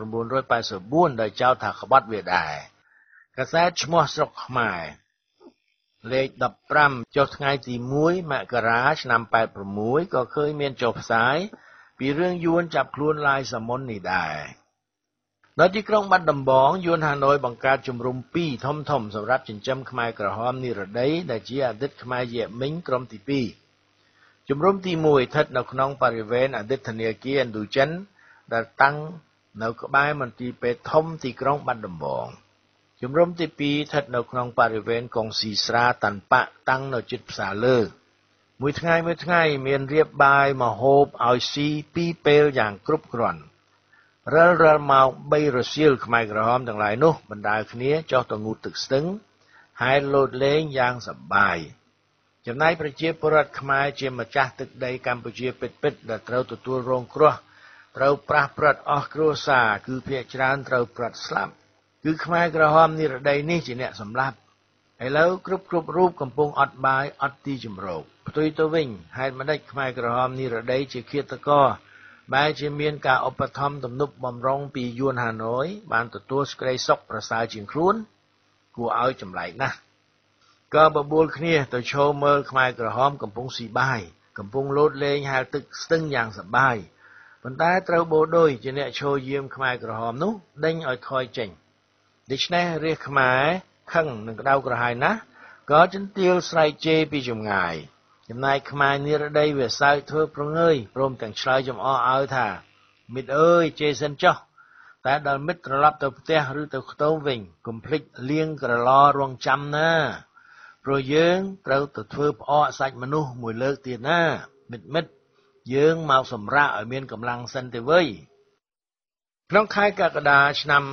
1984ដោយចោទថាក្បត់វាដែរកាសែតឈ្មោះស្រុកខ្មែរលេខ15ចុះថ្ងៃទី1មករាឆ្នាំ86ក៏ឃើញមានចុះផ្សាយពីរឿងយួនចាប់ខ្លួនឡាយសាមុននេះដែរនៅទីក្រុងបាត់ដំបងយួនហាណូយបង្កើតជំរំ2ធំសម្រាប់ចិញ្ចឹមខ្មែរក្រហមនិរតីដែលជាអតីតខ្មែរយេមីងក្រុមទី2ជំរំទី1ស្ថិតនៅក្នុងបរិវេណអតីតធនាគារឥណ្ឌូចិនដែលតាំងនៅក្បែរមន្ទីរពេទ្យធំទីក្រុងបាត់ដំបងជំរំទី2ស្ថិតនៅក្នុងបរិវេណកុងស៊ីស្រាតាន់ប៉ាក់តាំងនៅជិតផ្សារលើមួយថ្ងៃមានរៀបបាយម្ហូបឲ្យស៊ី2ពេលយ៉ាងគ្រប់គ្រាន់រិលម៉ោង3រសៀលខ្មែរក្រហមទាំងឡាយនោះបណ្ដាលគ្នាចុះទៅងូតទឹកស្ទឹងហើយលោតលេងយ៉ាងសប្បាយចំណែកប្រជាពលរដ្ឋខ្មែរជាម្ចាស់ទឹកដីកម្ពុជាពិតដែលត្រូវទទួលរងគ្រោះត្រូវប្រះព្រាត់អស់គ្រួសារគឺភាគច្រើនត្រូវព្រាត់ស្លាប់គឺខ្មែរក្រហមនិរតីនេះជាអ្នកសម្លាប់ឥឡូវគ្រប់រូបកំពុងអត់បាយអត់ទីជម្រកផ្ទុយទៅវិញហេតុម្ដេចខ្មែរក្រហមនិរតីជាឃាតករបែរជាមានការឧបត្ថម្ភទំនុកបម្រុងពីយួនហាណូយបានទទួលសេចក្តីសុខប្រសើរជាងខ្លួនគួរឲ្យចម្លែកណាស់ក៏បបួលគ្នាទៅឈរមើលខ្មែរក្រហមកំពុងស៊ីបាយកំពុងលោតលេងហែលទឹកស្ទឹងយ៉ាងសប្បាយប៉ុន្តែត្រូវបូដូចជាអ្នកឈរយាមខ្មែរក្រហមនោះដេញឲ្យថយចេញដូច្នេះរាជខ្មែរខឹងនឹងក្តៅក្រហាយណាស់ក៏ជន្ទាលស្រែកជេរពីចម្ងាយចំណែកខ្មែរនិរតីវាសើចធ្វើប្រងើយព្រមទាំងឆ្លើយចំអកឲ្យថាមិត្តអើយជេរសិនចុះតែដល់មិត្តត្រឡប់ទៅផ្ទះឬទៅខ្ទមវិញកុំភ្លេចលាងក្រឡរងចាំណាព្រោះយើងត្រូវទៅធ្វើផ្អកសាច់មនុស្សមួយលើកទៀតណាមិត្តយើងមកសម្រាកឲ្យមានកម្លាំងសិនទេវៃក្នុងខែកក្កដាឆ្នាំ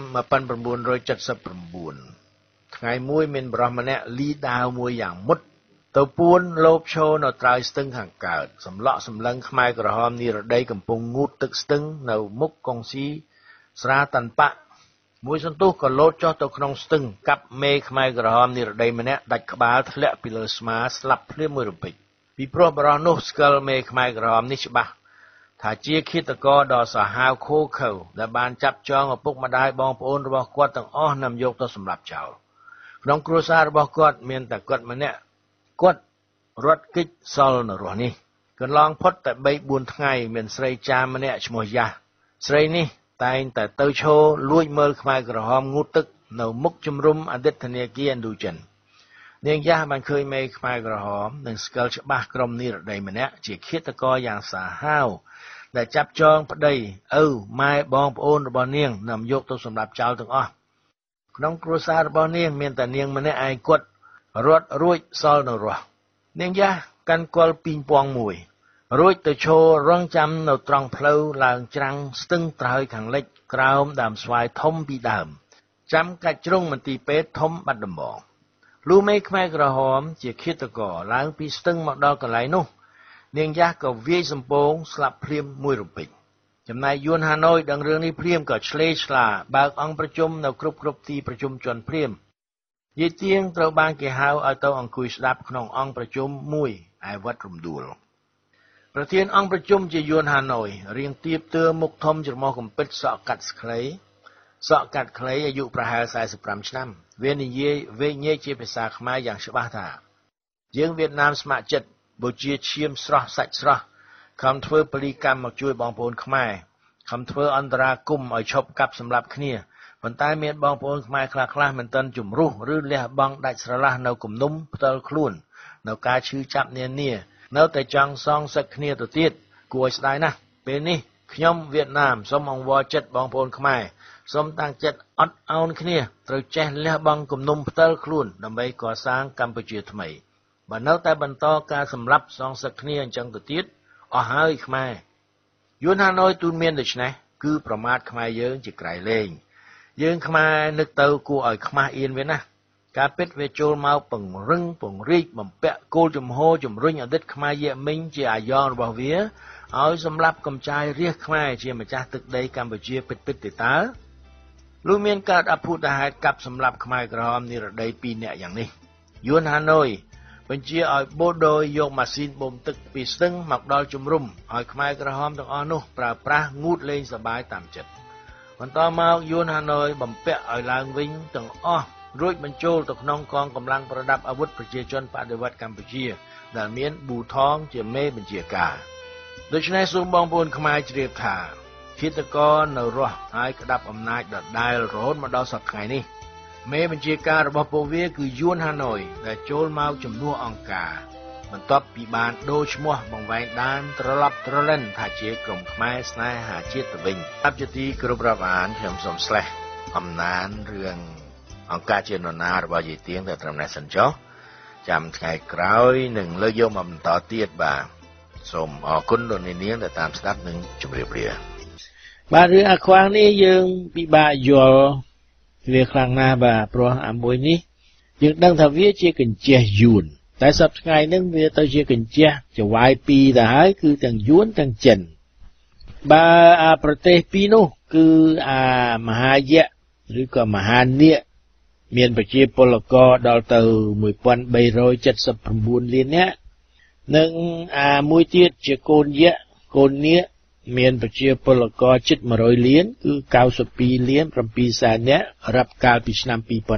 1979ថ្ងៃមួយមានបរិសម្នាក់លីដាវមួយយ៉ាងមុតទៅពួនលោបឈរនៅត្រើយស្ទឹងខាងកើតសម្លក់សម្លឹងខ្មែរក្រហមនិរតីកំពុងងូតទឹកស្ទឹងនៅមុខកុងស៊ីស្រាតាន់ប៉ាក់មួយសន្ទុះក៏លោតចុះទៅក្នុងស្ទឹងកាប់មេខ្មែរក្រហមនិរតីម្នាក់ដាច់ក្បាលធ្លាក់ពីលើស្មាស្លាប់ភ្លាមមួយរំពេចពីព្រោះបរិសនោះស្គាល់មេខ្មែរក្រហមនេះច្បាស់ថាជាឃាតករដ៏សាហាវខូខើដែលបានចាប់ចងឪពុកម្ដាយបងប្អូនរបស់គាត់ទាំងអស់នាំយកទៅសម្លាប់ចោលក្នុងគ្រួសាររបស់គាត់មានតែគាត់ម្នាក់គាត់រត់គេចសល់នៅរស់នេះកន្លងផុតតែ3-4ថ្ងៃមានស្រីចាមម្នាក់ឈ្មោះយ៉ាស់ស្រីនេះតែងតែទៅឈរលួចមើលខ្មែរក្រហមងូតទឹកនៅមុខជំរំអតីតធនាគារឥណ្ឌូចិននាងយ៉ាស់បានឃើញមេខ្មែរក្រហមនិងស្គាល់ច្បាស់ក្រុមនិរតីម្នាក់ជាឃាតករយ៉ាងសាហាវដែលចាប់ចងប្តីឪម៉ែបងប្អូនរបស់នាងនាំយកទៅសម្លាប់ចោលទាំងអស់ក្នុងគ្រួសាររបស់នាងមានតែនាងម្នាក់ឯងគាត់រត់រួចសល់នៅរស់នាងយ៉ាស់កាន់គល់ពីងពងមួយរួចទៅឈររងចាំនៅត្រង់ផ្លូវឡើងច្រាំងស្ទឹងត្រើយខាងលិចក្រោមដើមស្វាយធំពីដើមចាំកាច់ជ្រុងមន្ទីរពេទ្យធំបាត់ដំបងលុះមេខ្មែរក្រហមជាឃាតករឡើងពីស្ទឹងមកដល់កន្លែងនោះនាងយ៉ាស់ក៏វាយសំពងស្លាប់ភ្លាមមួយរំពេចចំណែកយួនហាណូយដឹងរឿងនេះភ្លាមក៏ឆ្លេឆ្លាបើកអង្គប្រជុំនៅគ្រប់ទីប្រជុំជនភ្លាមយាយទៀងត្រូវបានគេហៅឲ្យទៅអង្គុយស្ដាប់ក្នុងអង្គប្រជុំមួយឯវត្តរំដួលប្រធានអង្គប្រជុំជាយួនហាណូយរៀងទៀបទើមុខធំច្រមុះកំពិតសក់កាត់ស្ខ្លីសក់កាត់ខ្លីអាយុប្រហែល45ឆ្នាំវានិយាយជាភាសាខ្មែរយ៉ាងច្បាស់ថាយើងវៀតណាមស្ម័គ្រចិត្តបូជាឈាមស្រស់សាច់ស្រស់ខំធ្វើពលីកម្មមកជួយបងប្អូនខ្មែរខំធ្វើអន្តរាគមន៍ឲ្យឈប់កាប់សម្លាប់គ្នាប៉ុន្តែមានបងប្អូនខ្មែរខ្លះមិនទាន់ជំរុះឬលះបង់ដាច់ស្រឡះនៅគំនុំផ្ទាល់ខ្លួននៅការឈឺចាប់នានានៅតែចង់សងសឹកគ្នាទៅទៀតគួរឲ្យស្ដាយណាស់ពេលនេះខ្ញុំវៀតណាមសូមអង្វរចិត្តបងប្អូនខ្មែរសូមតាំងចិត្តអត់ឱនគ្នាត្រូវចេះលះបង់គំនុំផ្ទាល់ខ្លួនដើម្បីកសាងកម្ពុជាថ្មីបើនៅតែបន្តការសម្លាប់សងសឹកគ្នាអញ្ចឹងទៅទៀតអស់ហើយខ្មែរយួនហាណូយទូនមានដូច្នេះគឺប្រមាថខ្មែរយើងជាក្រៃលែងយើងខ្មែរនឹកទៅគួរឲ្យខ្មាស់អៀនវាណាស់ការពិតវាចូលមកពង្រឹងពង្រីកបំពាក់គោលជំហរជំរុញអតីតខ្មែរយៈមិញជាអាយ៉ងរបស់វាឲ្យសម្រាប់កំចាយរាជខ្មែរជាម្ចាស់ទឹកដីកម្ពុជាពិតៗទេតើលោកមានកើតអភូតហេតុកាប់សម្លាប់ខ្មែរក្រហមនិរដី2នាក់យ៉ាងនេះយួនហាណូយបញ្ជាឲ្យបូដូយយកម៉ាស៊ីនបូមទឹកពីស្ទឹងមកដល់ជំរុំឲ្យខ្មែរក្រហមទាំងអស់នោះប្រើប្រាស់ងូតលេងសប្បាយតាមចិត្តបន្តមកយួនហាណូយបំពាក់ឲ្យឡើងវិញទាំងអស់រួចបញ្ចូលទៅក្នុងកងកម្លាំងប្រដាប់អាវុធប្រជាជនបដិវត្តកម្ពុជាដែលមានប៊ូថងជាមេបញ្ជាការដូច្នេះសូមបងប្អូនខ្មែរជ្រាបថាឃាតករនៅរស់ហើយក្តាប់អំណាចដដែលរហូតមកដល់សប្តាហ៍ថ្ងៃនេះមេបញ្ជាការរបស់ពួកវាគឺយួនហាណូយដែលចូលមកជំនួសអង្គការបន្ទាប់ពីបានដូរឈ្មោះបង្វែងដានត្រឡប់ត្រឡិនថាជាក្រុមខ្មែរស្នេហាជាតិទៅវិញតាមជាទីគ្រប់រាប់អានខ្ញុំសូមស្លេះអំណានរឿងអង្គការជានរណារបស់យាយទៀងតែត្រឹមនេះសិនចុះចាំថ្ងៃក្រោយនឹងលើកយកមកបន្តទៀតបាទសូមអរគុណលោកនាងដែលតាមស្ដាប់និងជម្រាបលាបាទរឿងអាខ្វាងនេះយើងពិបាកយល់វាខ្លាំងណាស់បាទព្រោះអាមួយនេះយើងដឹងថាវាជាកញ្ចេះយួនតែសប្តាហ៍ថ្ងៃហ្នឹងវាទៅជាកញ្ចេះចវាយពីរទៅហើយគឺទាំងយួនទាំងចិនបើប្រទេសពីរនោះគឺមហាយៈឬក៏មហានាគមានប្រជាពលករដល់ទៅ1379លាននាក់និងមួយទៀតជាកូនយៈកូននាគមានប្រជាពលករជិត100លានគឺ92លាន7សែននាក់រាប់កាលពីឆ្នាំ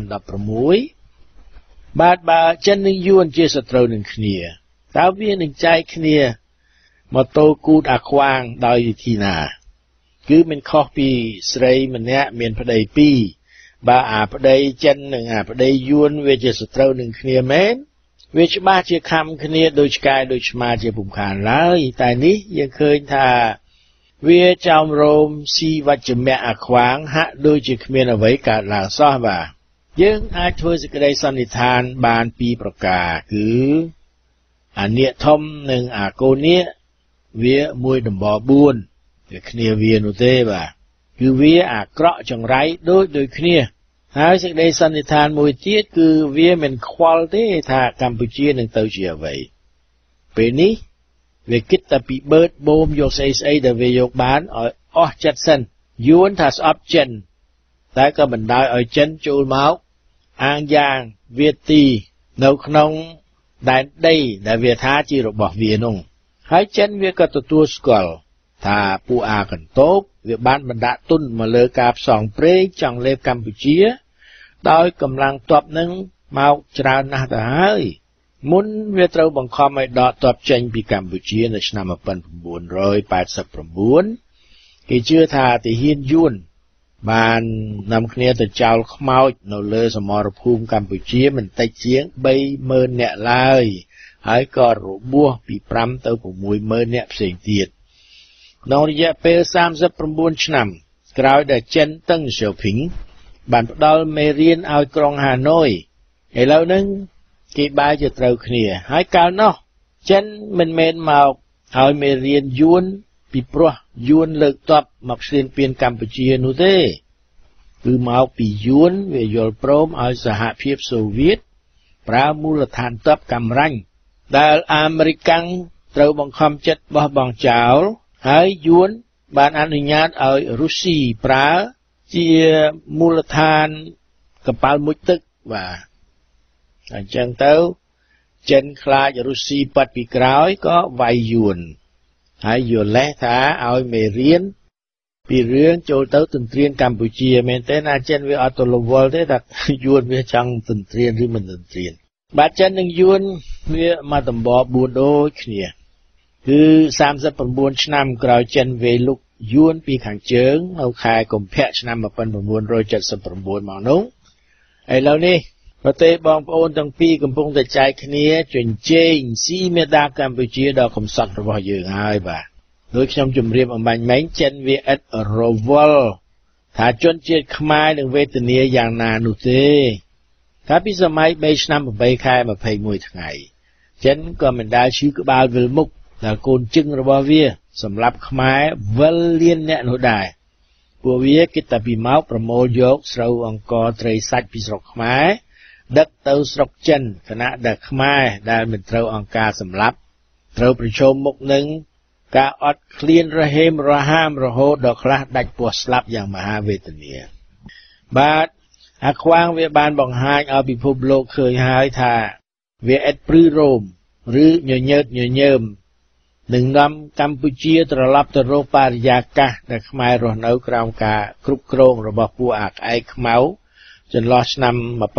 2016បាទបើចិននិងយួនជាសត្រូវនឹងគ្នាតើវានឹងចែកគ្នាម៉ូតូគូតអាខ្វាងដោយវិធីណាគឺមិនខុសពីស្រីម្នាក់មានប្តីពីរបើប្តីចិននិងប្តីយួនវាជាសត្រូវនឹងគ្នាមែនវាច្បាស់ជាខំគ្នាដូចឆ្កែដូចឆ្មាជាពុំខានឡើយតែនេះយើងឃើញថាវាចោមរោមស៊ីវច្ចមៈអាខ្វាងហាក់ដូចជាគ្មានអ្វីកើតឡើងសោះបាទយើងអាចធ្វើសេចក្តីសន្និដ្ឋានបានពីរប្រការគឺអានាគធំនិងអាកូននាគវាមួយដំប4វាគ្នាវានោះទេបាទគឺវាអាក្រក់ចង្រៃដូចគ្នាហើយសេចក្តីសន្និដ្ឋានមួយទៀតគឺវាមិនខ្វល់ទេថាកម្ពុជានឹងទៅជាអ្វីពេលនេះវាគិតតែពីបឺតបូមយកស្អីដែលវាយកបានឲ្យអស់ចិត្តសិនយួនថាស្អប់ចិនតែក៏បណ្ដោយឲ្យចិនចូលមកអាងយ៉ាងវាទីនៅក្នុងដែនដីដែលវាថាជារបស់វានោះហើយចិនវាក៏ទទួលស្គាល់ថាពួកកន្តោបវាបានបណ្ដាក់ទុនមកលើការផ្សងព្រេងចង់លេបកម្ពុជាដោយកម្លាំងទ័ពនឹងមកច្រើនណាស់ទៅហើយមុនវាត្រូវបង្ខំឲ្យដកទ័ពចេញពីកម្ពុជានៅឆ្នាំ1989គេជឿថាទាហានយួនបាននាំគ្នាទៅចោលខ្មោចនៅលើសមរភូមិកម្ពុជាមិនតិចជាង 30000 នាក់ឡើយហើយក៏របួសពី 5 ទៅ 60000 នាក់ផ្សេងទៀតក្នុងរយៈពេល39ឆ្នាំក្រោយដែលចិនតឹងសៀវភីងបានផ្ដល់មេរៀនឲ្យក្រុងហាណូយឥឡូវហ្នឹងគេបែរជាត្រូវគ្នាហើយកាលនោះចិនមិនមែនមកឲ្យមេរៀនយួនពីព្រោះយួនលើកទ័ពមកឈ្លានពានកម្ពុជានោះទេគឺមកពីយួនវាយល់ព្រមឲ្យសហភាពសូវៀតប្រើមូលដ្ឋានទ័ពកម្រាញ់ដែលអាមេរិកត្រូវបង្ខំចិត្តបោះបង់ចោលហើយយួនបានអនុញ្ញាតឲ្យរុស្ស៊ីប្រើជាមូលដ្ឋានកប៉ាល់មុជទឹកបាទអញ្ចឹងទៅចិនខ្លាចរុស្ស៊ីបាត់ពីក្រោយក៏វាយយួនហើយយល់លេសថាឲ្យមេរៀនពីរឿងចូលទៅទន្ទ្រានកម្ពុជាមែនទេណាចិនវាអត់ទៅរវល់ទេថាយួនវាចង់ទន្ទ្រានឬមិនទន្ទ្រានបាទចិននិងយួនវាមកតំប4ដូចគ្នាគឺ39ឆ្នាំក្រោយចិនវេលុកយួនពីខាងជើងនៅខែកុម្ភៈឆ្នាំ1979មកនោះឥឡូវនេះប្រទេសបងប្អូនទាំងពីរកំពុងតែចែកគ្នាជញ្ជែងស៊ីមេដាកម្ពុជាដ៏កំសត់របស់យើងហើយបាទដោយខ្ញុំជម្រាបអំបញ្ញមិញចិនវាឥតរវល់ថាជនជាតិខ្មែរនឹងវេទនាយ៉ាងណានោះទេកាលពីសម័យ3ឆ្នាំ8ខែ21ថ្ងៃចិនក៏មិនដែលឈឺក្បាលវិលមុខដែលកូនជឹងរបស់វាសម្រាប់ខ្មែរវិលលៀនអ្នកនោះដែរពួកវាគិតតែពីមកប្រមូលយកស្រូវអង្ករត្រីសាច់ពីស្រុកខ្មែរដឹកទៅស្រុកចិនខណៈដែលខ្មែរដែលមិនត្រូវអង្ការសម្លាប់ត្រូវប្រឈមមុខនឹងការអត់ឃ្លានរហេមរហាមរហូតដល់ខ្លះដាច់ពោះស្លាប់យ៉ាងមហាវេទនាបាទអាខ្វាងវាបានបង្ហាញឲ្យពិភពលោកឃើញហើយថាវាឥតព្រឺរោមឬញញើតញញើមនឹងនាំកម្ពុជាត្រឡប់ទៅរកបរិយាកាសដែលខ្មែររស់នៅក្រោមការគ្រប់គ្រងរបស់ពួកអាក្អែកខ្មៅចន្លោះឆ្នាំ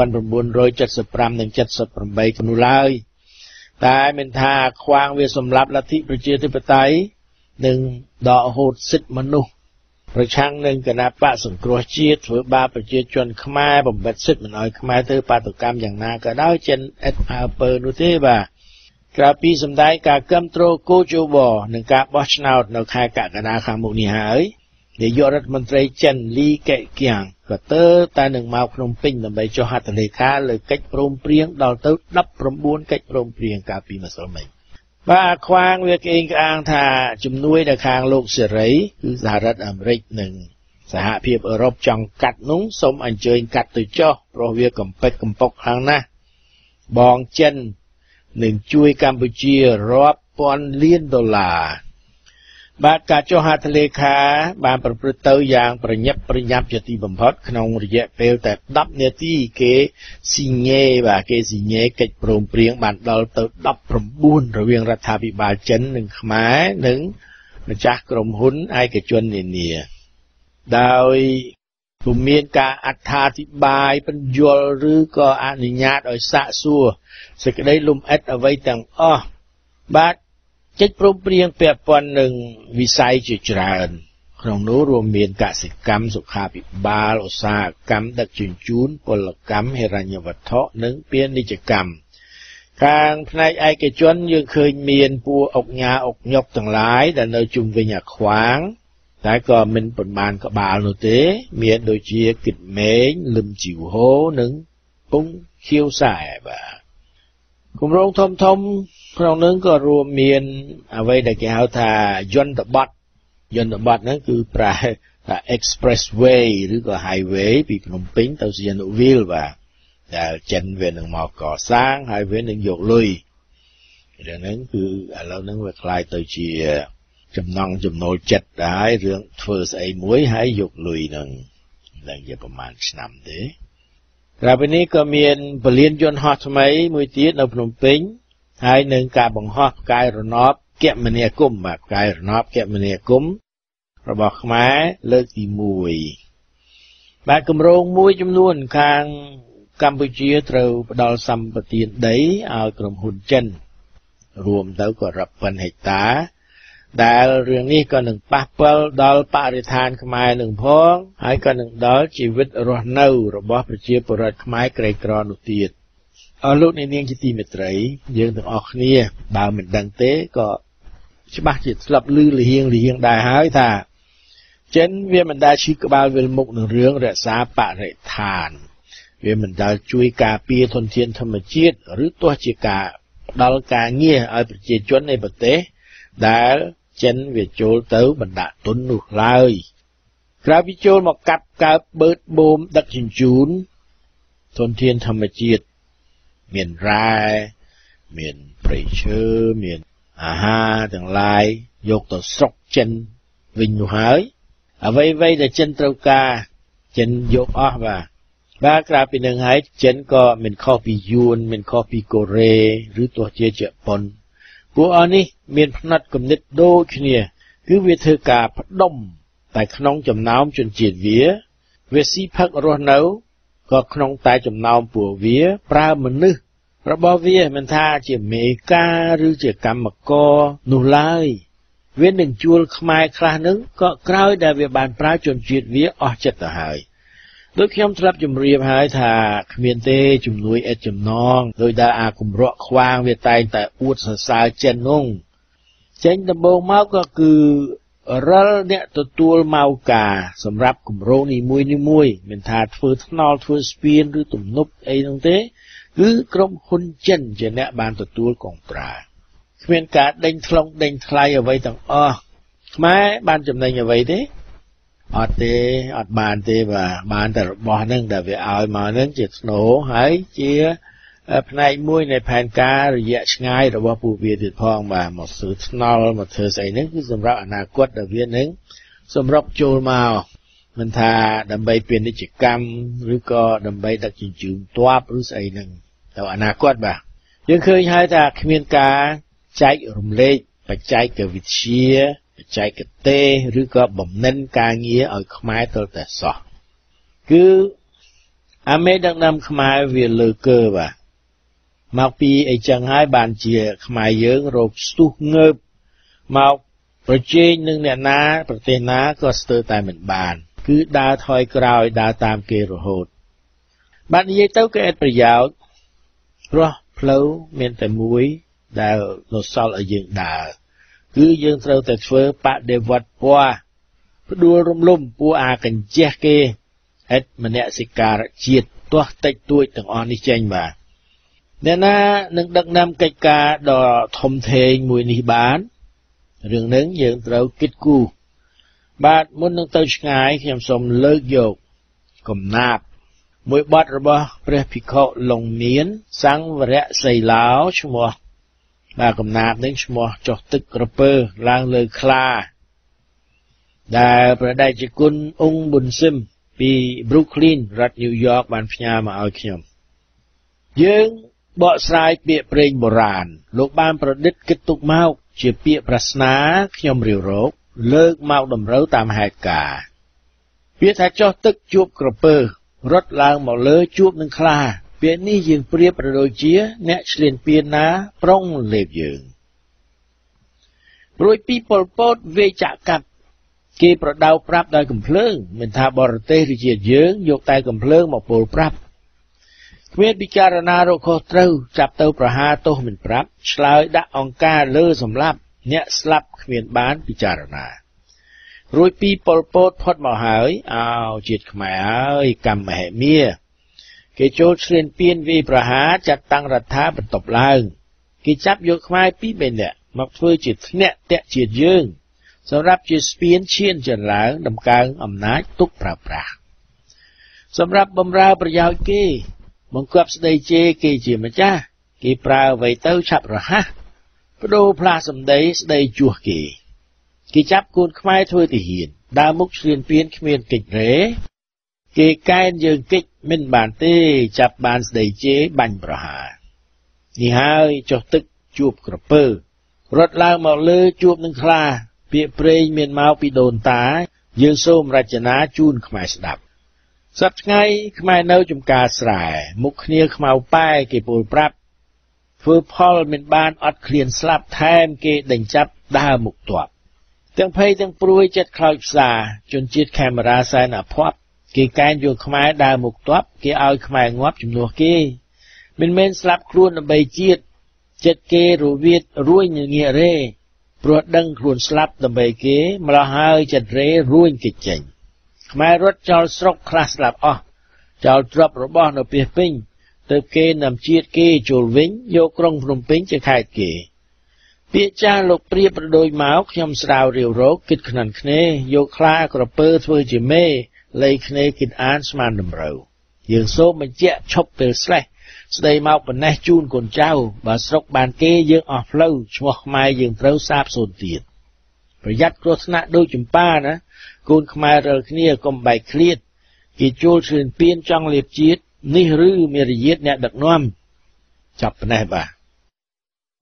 1975និង78នោះឡើយតែមិនថាខ្វាងវាសម្លាប់លទ្ធិប្រជាធិបតេយ្យនិងដកហូតសិទ្ធិមនុស្សប្រឆាំងនឹងគណបកសង្គ្រោះជាតិធ្វើបាបប្រជាជនខ្មែរបំបិទសិទ្ធិមិនឲ្យខ្មែរធ្វើបាតុកម្មយ៉ាងណាក៏ដោយចិនឥតអើពើនោះទេបាទក្រៅពីសម្ដែងការគាំទ្រគោជបនឹងការបោះឆ្នោតនៅខែកក្កដាខាងមុខនេះហើយនាយករដ្ឋមន្ត្រីចិនលីកេគៀងក៏តែនឹងមកភ្នំពេញដើម្បីចុះហត្ថលេខាលើកិច្ចព្រមព្រៀងដល់ទៅ19កិច្ចព្រមព្រៀងកាលពីម្សិលមិញបាទខ្វាងវាក្អេងក្អាងថាជំនួយដែលខាងលោកសេរីគឺសហរដ្ឋអាមេរិកនិងសហភាពអឺរ៉ុបចង់កាត់នោះសូមអញ្ជើញកាត់ទៅចុះព្រោះវាកំពេចកំពុកខ្លាំងណាស់បងចិននឹងជួយកម្ពុជារាប់ពាន់លានដុល្លារបាទការចុះហត្ថលេខាបានប្រព្រឹត្តទៅយ៉ាងប្រញាប់ប្រញាប់ជាទីបំផុតក្នុងរយៈពេលតែ10នាទីគេស៊ីញ៉េកិច្ចព្រមព្រៀងបានដល់ទៅ19រវាងរដ្ឋាភិបាលចិននិងខ្មែរនិងម្ចាស់ក្រុមហ៊ុនឯកជននានាដោយពុំមានការអត្ថាធិប្បាយបញ្យល់ឬក៏អនុញ្ញាតឲ្យសាកសួរសេចក្តីលំអិតអ្វីទាំងអស់បាទកិច្ចព្រមព្រៀងពាក់ព័ន្ធនឹងវិស័យជាច្រើនក្នុងនោះរួមមានកសិកម្មសុខាភិបាលឧស្សាហកម្មដឹកជញ្ជូនពលកម្មហិរញ្ញវត្ថុនិងពាណិជ្ជកម្មខាងផ្នែកឯកជនយើងឃើញមានពួកអុកញ៉ាអុកញុកទាំងឡាយដែលនៅជុំវិញអាខ្វាងតែក៏មិនប៉ុន្មានក្បាលនោះទេមានដូចជាគិតម៉េងលឹមជីវហូនិងពុងខៀវសែបាទគម្រោងធំក្នុងនោះក៏រួមមានអ្វីដែលគេហៅថាយន្តបទហ្នឹងគឺប្រែថា expressway ឬក៏ highway ពីភ្នំពេញទៅសៀនវិលបាទដែលចិនវានឹងមកកសាងហើយវានឹងយកលុយរឿងហ្នឹងគឺឥឡូវហ្នឹងវាคล้ายទៅជាចំណង់ចំណូលចិត្តដែររឿងធ្វើស្អីមួយហើយយកលុយនឹងជាប្រហែលឆ្នាំទេក្រៅពីនេះក៏មានពលានយន្តហោះថ្មីមួយទៀតនៅភ្នំពេញហើយនឹងការបង្ហោះផ្កាយរណបគមនាគមន៍ផ្កាយរណបគមនាគមន៍របស់ខ្មែរលើកទី1បាទគម្រោងមួយចំនួនខាងកម្ពុជាត្រូវផ្ដល់សម្បទានដីឲ្យក្រុមហ៊ុនចិនរួមទៅក៏រាប់ពាន់ហិកតាដែលរឿងនេះក៏នឹងប៉ះពាល់ដល់បរិស្ថានខ្មែរនឹងផងហើយក៏នឹងដល់ជីវិតរស់នៅរបស់ប្រជាពលរដ្ឋខ្មែរក្រីក្រនោះទៀតអរលោកអ្នកនាងជាទីមេត្រីយើងទាំងអស់គ្នាបើមិនដឹងទេក៏ច្បាស់ជាស្លាប់ឮលហៀងដែរហើយថាចិនវាមិនដែលឈឺក្បាលវិលមុខនឹងរឿងរក្សាបរិស្ថានវាមិនដែលជួយការពារធនធានធម្មជាតិឬទោះជាការផ្ដល់ការងារឲ្យប្រជាជននៃប្រទេសដែលចិនវាចូលទៅបណ្ដាក់ទុននោះឡើយក្រៅពីចូលមកកាប់កើបបឺតបូមដឹកជញ្ជូនធនធានធម្មជាតិមានរ៉ែមានព្រៃឈើមានអាហារទាំងឡាយយកទៅស្រុកចិនវិញនោះហើយអ្វីដែលចិនត្រូវការចិនយកអស់បាទក្រៅពីនឹងហើយចិនក៏មិនខុសពីយួនមិនខុសពីកូរ៉េឬទោះជាជប៉ុនពួកអស់នេះមានផ្នត់គំនិតដូចគ្នាគឺវាធ្វើការផ្ដុំតែក្នុងចំណោមជនជាតិវាស៊ីផឹករស់នៅក៏ក្នុងតែចំណោមពួកវាប្រើមនុស្សរបស់វាមិនថាជាមេការឬជាកម្មករនោះឡើយវានឹងជួលខ្មែរខ្លះនឹងក៏ក្រោយដែលវាបានប្រើជនជាតិវាអស់ចិត្តទៅហើយដូចខ្ញុំធ្លាប់ជម្រាបហើយថាគ្មានទេជំនួយឥតចំណងដោយដែលអាគម្រក់ខ្វាងវាតែងតែអួតសរសើរចិននោះចេញដំបូងមកក៏គឺរិលអ្នកទទួលមកការសម្រាប់គម្រោងនីមួយមិនថាធ្វើថ្នល់ធ្វើស្ពានឬទំនប់អីនោះទេគឺក្រុមហ៊ុនចិនជាអ្នកបានទទួលកងប្រើគ្មានការដេញថ្លុងដេញថ្លៃអ្វីទាំងអស់ខ្មែរបានចំណេញអ្វីទេអត់ទេអត់បានទេបានតែរបស់ហ្នឹងដែលវាឲ្យមកហ្នឹងជាស្នូហើយជាផ្នែកមួយនៃផែនការរយៈឆ្ងាយរបស់ពួកវាទៀតផងបាទមកធ្វើថ្នល់មកធ្វើស្អីហ្នឹងគឺសម្រាប់អនាគតដែលវានឹងសម្រុកចូលមកមិនថាដើម្បីពាណិជ្ជកម្មឬក៏ដើម្បីដឹកជញ្ជូនទ័ពឬស្អីហ្នឹងទៅអនាគតបាទយើងឃើញហើយថាគ្មានការចែករំលែកបច្ចេកវិទ្យាបច្ចេកទេសឬក៏បំណិនការងារឲ្យខ្មែរទល់តែសោះគឺអាមេដឹកនាំខ្មែរវាលើកើបាទមកពីអីចឹងហើយបានជាខ្មែរយើងរកស្ទុះងើបមកប្រជែងនឹងអ្នកណាប្រទេសណាក៏ស្ទើរតែមិនបានគឺដើរថយក្រោយដើរតាមគេរហូតបាននិយាយទៅក៏ឥតប្រយោជន៍ព្រោះផ្លូវមានតែមួយដែលនៅសល់ឲ្យយើងដើរគឺយើងត្រូវតែធ្វើបដិវត្តពណ៌ផ្ដួលរំលំពួកអាកញ្ចេះគេឥតមនសិការជាតិទាស់តិចតួចទាំងអស់នេះចេញបាទអ្នកណានឹងដឹកនាំកិច្ចការដ៏ធំធេងមួយនេះបានរឿងនឹងយើងត្រូវគិតគូរបាទមុននឹងទៅឆ្ងាយខ្ញុំសូមលើកយកកំណាព្យមួយបទរបស់ព្រះភិក្ខុលង្មានសង្វរៈសីឡោឈ្មោះបាទកំណាព្យនេះឈ្មោះចុះទឹកក្រពើឡើងលើខ្លាដែលព្រះតេជគុណអង្គប៊ុនស៊ឹមពី Brooklyn រដ្ឋ New York បានផ្ញើមកឲ្យខ្ញុំយើងបកស្រាយពាក្យព្រេងបុរាណលោកបានប្រឌិតគិតទុកមកជាពាក្យប្រស្នាខ្ញុំរាវរកលើកមកតម្រូវតាមហេតុការណ៍ពាក្យថាចុះទឹកជួបក្រពើរត់ឡើងមកលើជួបនឹងខ្លាពាក្យនេះយើងប្រៀបប្រដូចជាអ្នកឆ្លៀនពៀនណាប្រុងលេបយើងរួចពីប៉ុលពតវាចាក់កាប់គេប្រដៅប្រាប់ដោយកំភ្លើងមិនថាបរទេសឬជាតិយើងយកតែកំភ្លើងមកពោលប្រាប់គ្មានពិចារណារកខុសត្រូវចាប់ទៅប្រហារទោសមិនប្រាប់ឆ្លើយដាក់អង្គការលើសម្លាប់អ្នកស្លាប់គ្មានបានពិចារណារួចពីប៉ុលពតផុតមកហើយជាតិខ្មែរហើយកម្មមហិមាគេចូលឆ្លៀនពៀនវាយប្រហារចាត់តាំងរដ្ឋាបន្ទប់ឡើងគេចាប់យកខ្មែរ2-3នាក់មកធ្វើជាធ្នាក់តាក់ជាតិយើងសម្រាប់ជាស្ពានឈានចន្លើងដំកើងអំណាចទុកប្រើប្រាស់សម្រាប់បំរើប្រយោជន៍គេបង្គាប់ស្ដីជេរគេជាម្ចាស់គេប្រើអ្វីទៅឆាប់រហ័សបដូរផ្លាស់សម្ដីស្ដីជួសគេចាប់កូនខ្មែរធ្វើទាហានដើរមុខឆ្លៀនពៀនគ្មានកិច្ចរេគេកែនយើងកិច្ចមិនបានទេចាប់បានស្ដីជេរបាញ់ប្រហារនេះហើយចុះទឹកជួបក្រពើរត់ឡើងមកលើជួបនឹងខ្លាពាក្យព្រេងមានមកពីដូនតាយើងសូមរចនាជូនខ្មែរស្ដាប់សប្តាហ៍ថ្ងៃខ្មែរនៅចំការស្រែមុខគ្នាខ្មៅប៉ែគេពោលប្រាប់ធ្វើផលមិនបានអត់ឃ្លានស្លាប់ថែមគេដេញចាប់ដើរមុខទ័ពទាំងភ័យទាំងព្រួយចិត្តខ្លោចផ្សាជនជាតិខេមរាសែនអភ័ព្វគេកែងយកខ្មែរដើរមុខទ័ពគេឲ្យខ្មែរងាប់ជំនួសគេមិនមែនស្លាប់ខ្លួនដើម្បីជាតិចិត្តគេរវិតរួញងាករេព្រោះដឹងខ្លួនស្លាប់ដើម្បីគេម្ល៉េះហើយចិត្តរេរួញគេចេញខ្មែររត់ចោលស្រុកខ្លះស្លាប់អស់ចោលទ្រព្យរបស់នៅពាសពេញទៅគេនាំជាតិគេចូលវិញយកក្រុងភ្នំពេញជាខេត្តគេពាក្យចាស់លោកព្រាបប្រដូចមកខ្ញុំស្រាវរាវរកគិតខ្នាន់ខ្នេយកខ្លាក្រពើធ្វើជាមេលៃខ្នេគិតអានស្មានតម្រូវយើងសូមបញ្ជាក់ឈប់ពេលស្លេះស្ដីមកប៉ុណ្ណេះជូនកូនចៅបើស្រុកបានគេយើងអស់ផ្លូវឈ្មោះខ្មែរយើងត្រូវសាបសូន្យទៀតប្រយ័ត្នគ្រោះថ្នាក់ដូចចម្ប៉ាណាកូនខ្មែររើគ្នាកុំបែកឃ្លាតគេចូលឆ្លៀនពៀនចង់លៀបជាតិនេះឬមេរយាទអ្នកដឹកនាំចាប់ប៉ុណ្ណេះបាទ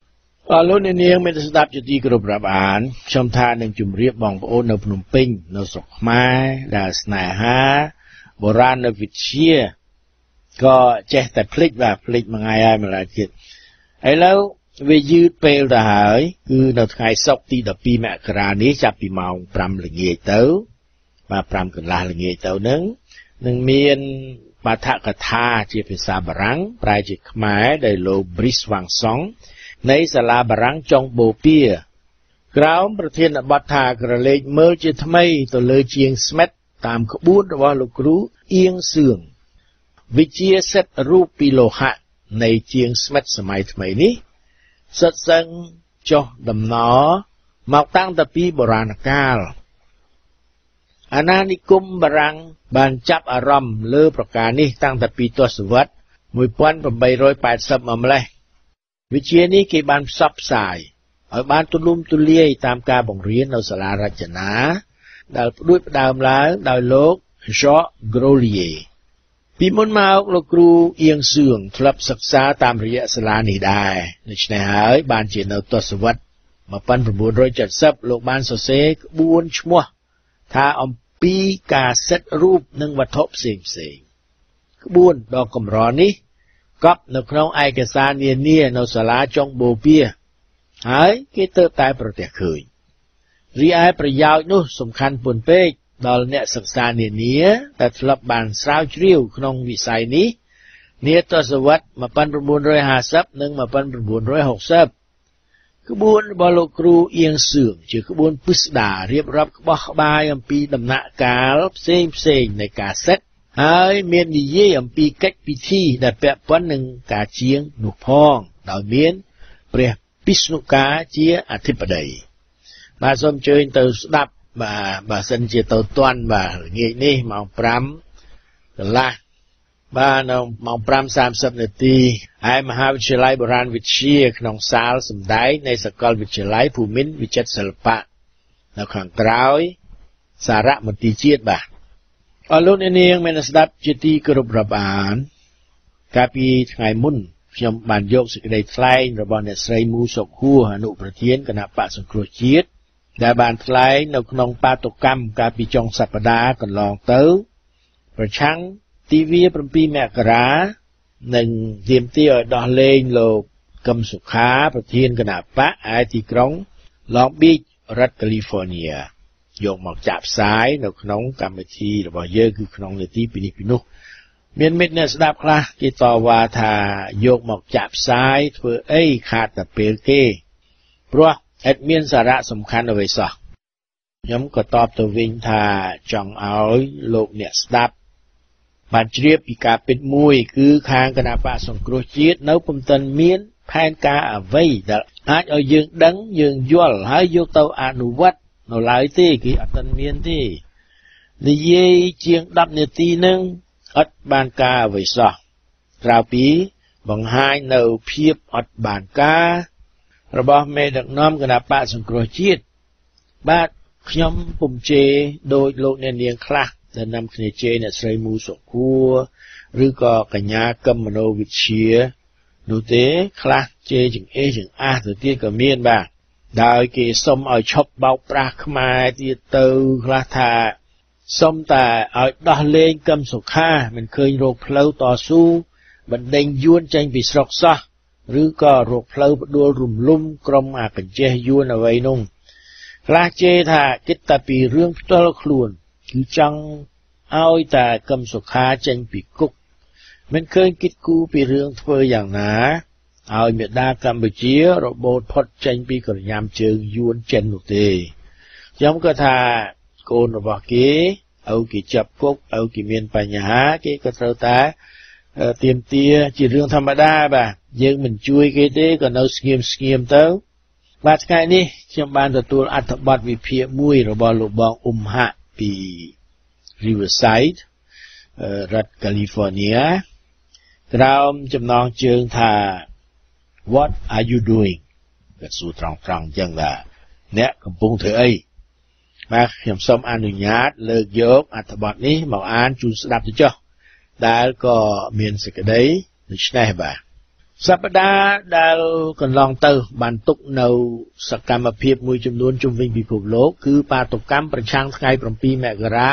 លោកអ្នកនាងមានស្ដាប់ជាទីគោរពរាប់អានខ្ញុំថានឹងជម្រាបបងប្អូននៅភ្នំពេញនៅស្រុកខ្មែរដែលស្នេហាបុរាណវិទ្យាក៏ចេះតែភ្លេចមួយថ្ងៃហើយម្ល៉េះទៀតឥឡូវវាយឺតពេលទៅហើយគឺនៅថ្ងៃសុក្រទី12មករានេះចាប់ពីម៉ោង5ល្ងាចទៅបាទ5កន្លះល្ងាចទៅនឹងមានបាថកថាជាភាសាបារាំងប្រែជាខ្មែរដោយលោក Brice Wangsong នៃសាលាបារាំងចុងបូព៌ាក្រោមប្រធានបទថាក្រឡេកមើលជាថ្មីទៅលើជាងស្មិតតាមក្បួនរបស់លោកគ្រូអៀងសឿងវិជាសិទ្ធិរូបពីលោហៈនៃជាងស្មិតសម័យថ្មីនេះសិតសឹងចុះដំណរមកតាំងតពីបុរាណកាលអាណានិគមបារាំងបានចាប់អារម្មណ៍លើប្រការនេះតាំងតពីទសវត្សរ៍1880មកម្លេះវិជានេះគេបានផ្សព្វផ្សាយឲ្យបានទូលំទូលាយតាមការបង្រៀននៅសាលារចនាដែលផ្ដួចផ្ដើមឡើងដោយលោក Jean Grolier ពីមុនមកលោកគ្រូអៀងសឿងធ្លាប់សិក្សាតាមរយៈសាលានេះដែរដូច្នេះហើយបានជានៅទសវត្សរ៍1970លោកបានសរសេរក្បួនឈ្មោះថាអំពីការសិទ្ធិរូបនិងវត្ថុផ្សេងក្បួនដ៏កម្រនេះកប់នៅក្នុងឯកសារនានានៅសាលាចុងបូព៌ាហើយគេទើបតែប្រទះឃើញរីឯប្រយោជន៍នោះសំខាន់ពន់ពេកដល់អ្នកសិក្សានានាដែលធ្លាប់បានស្រាវជ្រាវក្នុងវិស័យនេះនាទសវត្សរ៍1950និង1960ក្បួនរបស់លោកគ្រូអៀងសឿងជាក្បួនពិស្ដាររៀបរាប់ក្បោះក្បាយអំពីដំណាក់កាលផ្សេងនៃការសិទ្ធិហើយមាននិយាយអំពីកិច្ចពិធីដែលពាក់ព័ន្ធនឹងការជាងនោះផងដោយមានព្រះពិស្ណុកាជាអធិបតីបាទសូមអញ្ជើញទៅស្ដាប់បាទបើសិនជាទៅទាន់បាទល្ងាចនេះម៉ោង5កន្លះបាទនៅម៉ោង 5:30 នាទីហើយមហាវិទ្យាល័យបុរាណវិទ្យាក្នុងសាលសម្ដែងនៃសាកលវិទ្យាល័យភូមិន្ទវិចិត្រសិល្បៈនៅខាងក្រោយសារមន្ទីរជាតិបាទអរលោកអ្នកនាងមានស្ដាប់ជាទីគោរពរាប់អានកាលពីថ្ងៃមុនខ្ញុំបានយកសេចក្តីថ្លែងរបស់អ្នកស្រីមូសុខហួរអនុប្រធានគណៈបក្សសង្គ្រោះជាតិដែលបានថ្លែងនៅក្នុងបាតុកម្មកាលពីចុងសប្តាហ៍កន្លងទៅប្រឆាំងទិវា7មករានិងទាមទារឲ្យដោះលែងលោកកឹមសុខាប្រធានគណៈបកឯទីក្រុង Long Beach រដ្ឋ California យកមកចាក់ផ្សាយនៅក្នុងកម្មវិធីរបស់យើងគឺក្នុងនាទីពីនេះពីនោះមានមិត្តអ្នកស្ដាប់ខ្លះគេតវ៉ាថាយកមកចាក់ផ្សាយធ្វើអីខាតតែពេលគេព្រោះអត់មានសារៈសំខាន់អ្វីសោះខ្ញុំក៏តបទៅវិញថាចង់ឲ្យលោកអ្នកស្ដាប់បានជ្រាបពីការពិតមួយគឺខាងគណៈបក្សសង្គ្រោះជាតិនៅពុំទាន់មានផែនការអ្វីដែលអាចឲ្យយើងដឹងយើងយល់ហើយយកទៅអនុវត្តនៅឡើយទេគឺអត់ទាន់មានទេនិយាយជាង10នាទីនឹងអត់បានការអ្វីសោះក្រៅពីបង្ហាញនៅភាពអត់បានការរបស់មេដឹកនាំគណៈបក្សសង្គ្រោះជាតិបាទខ្ញុំពុំជេរដោយលោកអ្នកនាងខ្លះដែលនាំគ្នាជេរអ្នកស្រីមូសុខួរឬក៏កញ្ញាកឹមមនោវិជ្ជានោះទេខ្លះជេរចង្អេះចង្អាសទៅទៀតក៏មានបាទដោយគេសុំឲ្យឈប់បោកប្រាស់ខ្មែរទៀតទៅខ្លះថាសុំតែឲ្យដោះលែងកឹមសុខាមិនឃើញរកផ្លូវតស៊ូបណ្ដេញយួនចេញពីស្រុកសោះឬក៏រកផ្លូវផ្ដួលរំលំក្រុមអាកញ្ចេះយួនអ្វីនោះខ្លះជេរថាគិតតែពីរឿងផ្ទាល់ខ្លួនគឺចង់ឲ្យតែកឹមសុខាចេញពីគុកមិនឃើញគិតគូរពីរឿងធ្វើយ៉ាងណាឲ្យមេដាកម្ពុជារបូតផុតចេញពីក្រញាំជើងយួនចិននោះទេខ្ញុំក៏ថាកូនរបស់គេឲ្យគេចាប់គុកឲ្យគេមានបញ្ហាគេក៏ត្រូវតែទាមទារជារឿងធម្មតាបាទយើងមិនជួយគេទេក៏នៅស្ងៀមទៅបាទថ្ងៃនេះខ្ញុំបានទទួលអត្ថបទវិភាគមួយរបស់លោកបងអ៊ុំហាក់ពី Riverside រដ្ឋ California ក្រោមចំណងជើងថា What are you doing គាត់សួរត្រង់អញ្ចឹងថាអ្នកកំពុងធ្វើអីបាទខ្ញុំសូមអនុញ្ញាតលើកយកអត្ថបទនេះមកអានជូនស្ដាប់ទៅចុះដែលក៏មានសេចក្តីដូចនេះបាទសប្តាហ៍ដែលកន្លងទៅបានទុកនៅសកម្មភាពមួយចំនួនជុំវិញពិភពលោកគឺបាតុកម្មប្រឆាំងថ្ងៃ7មករា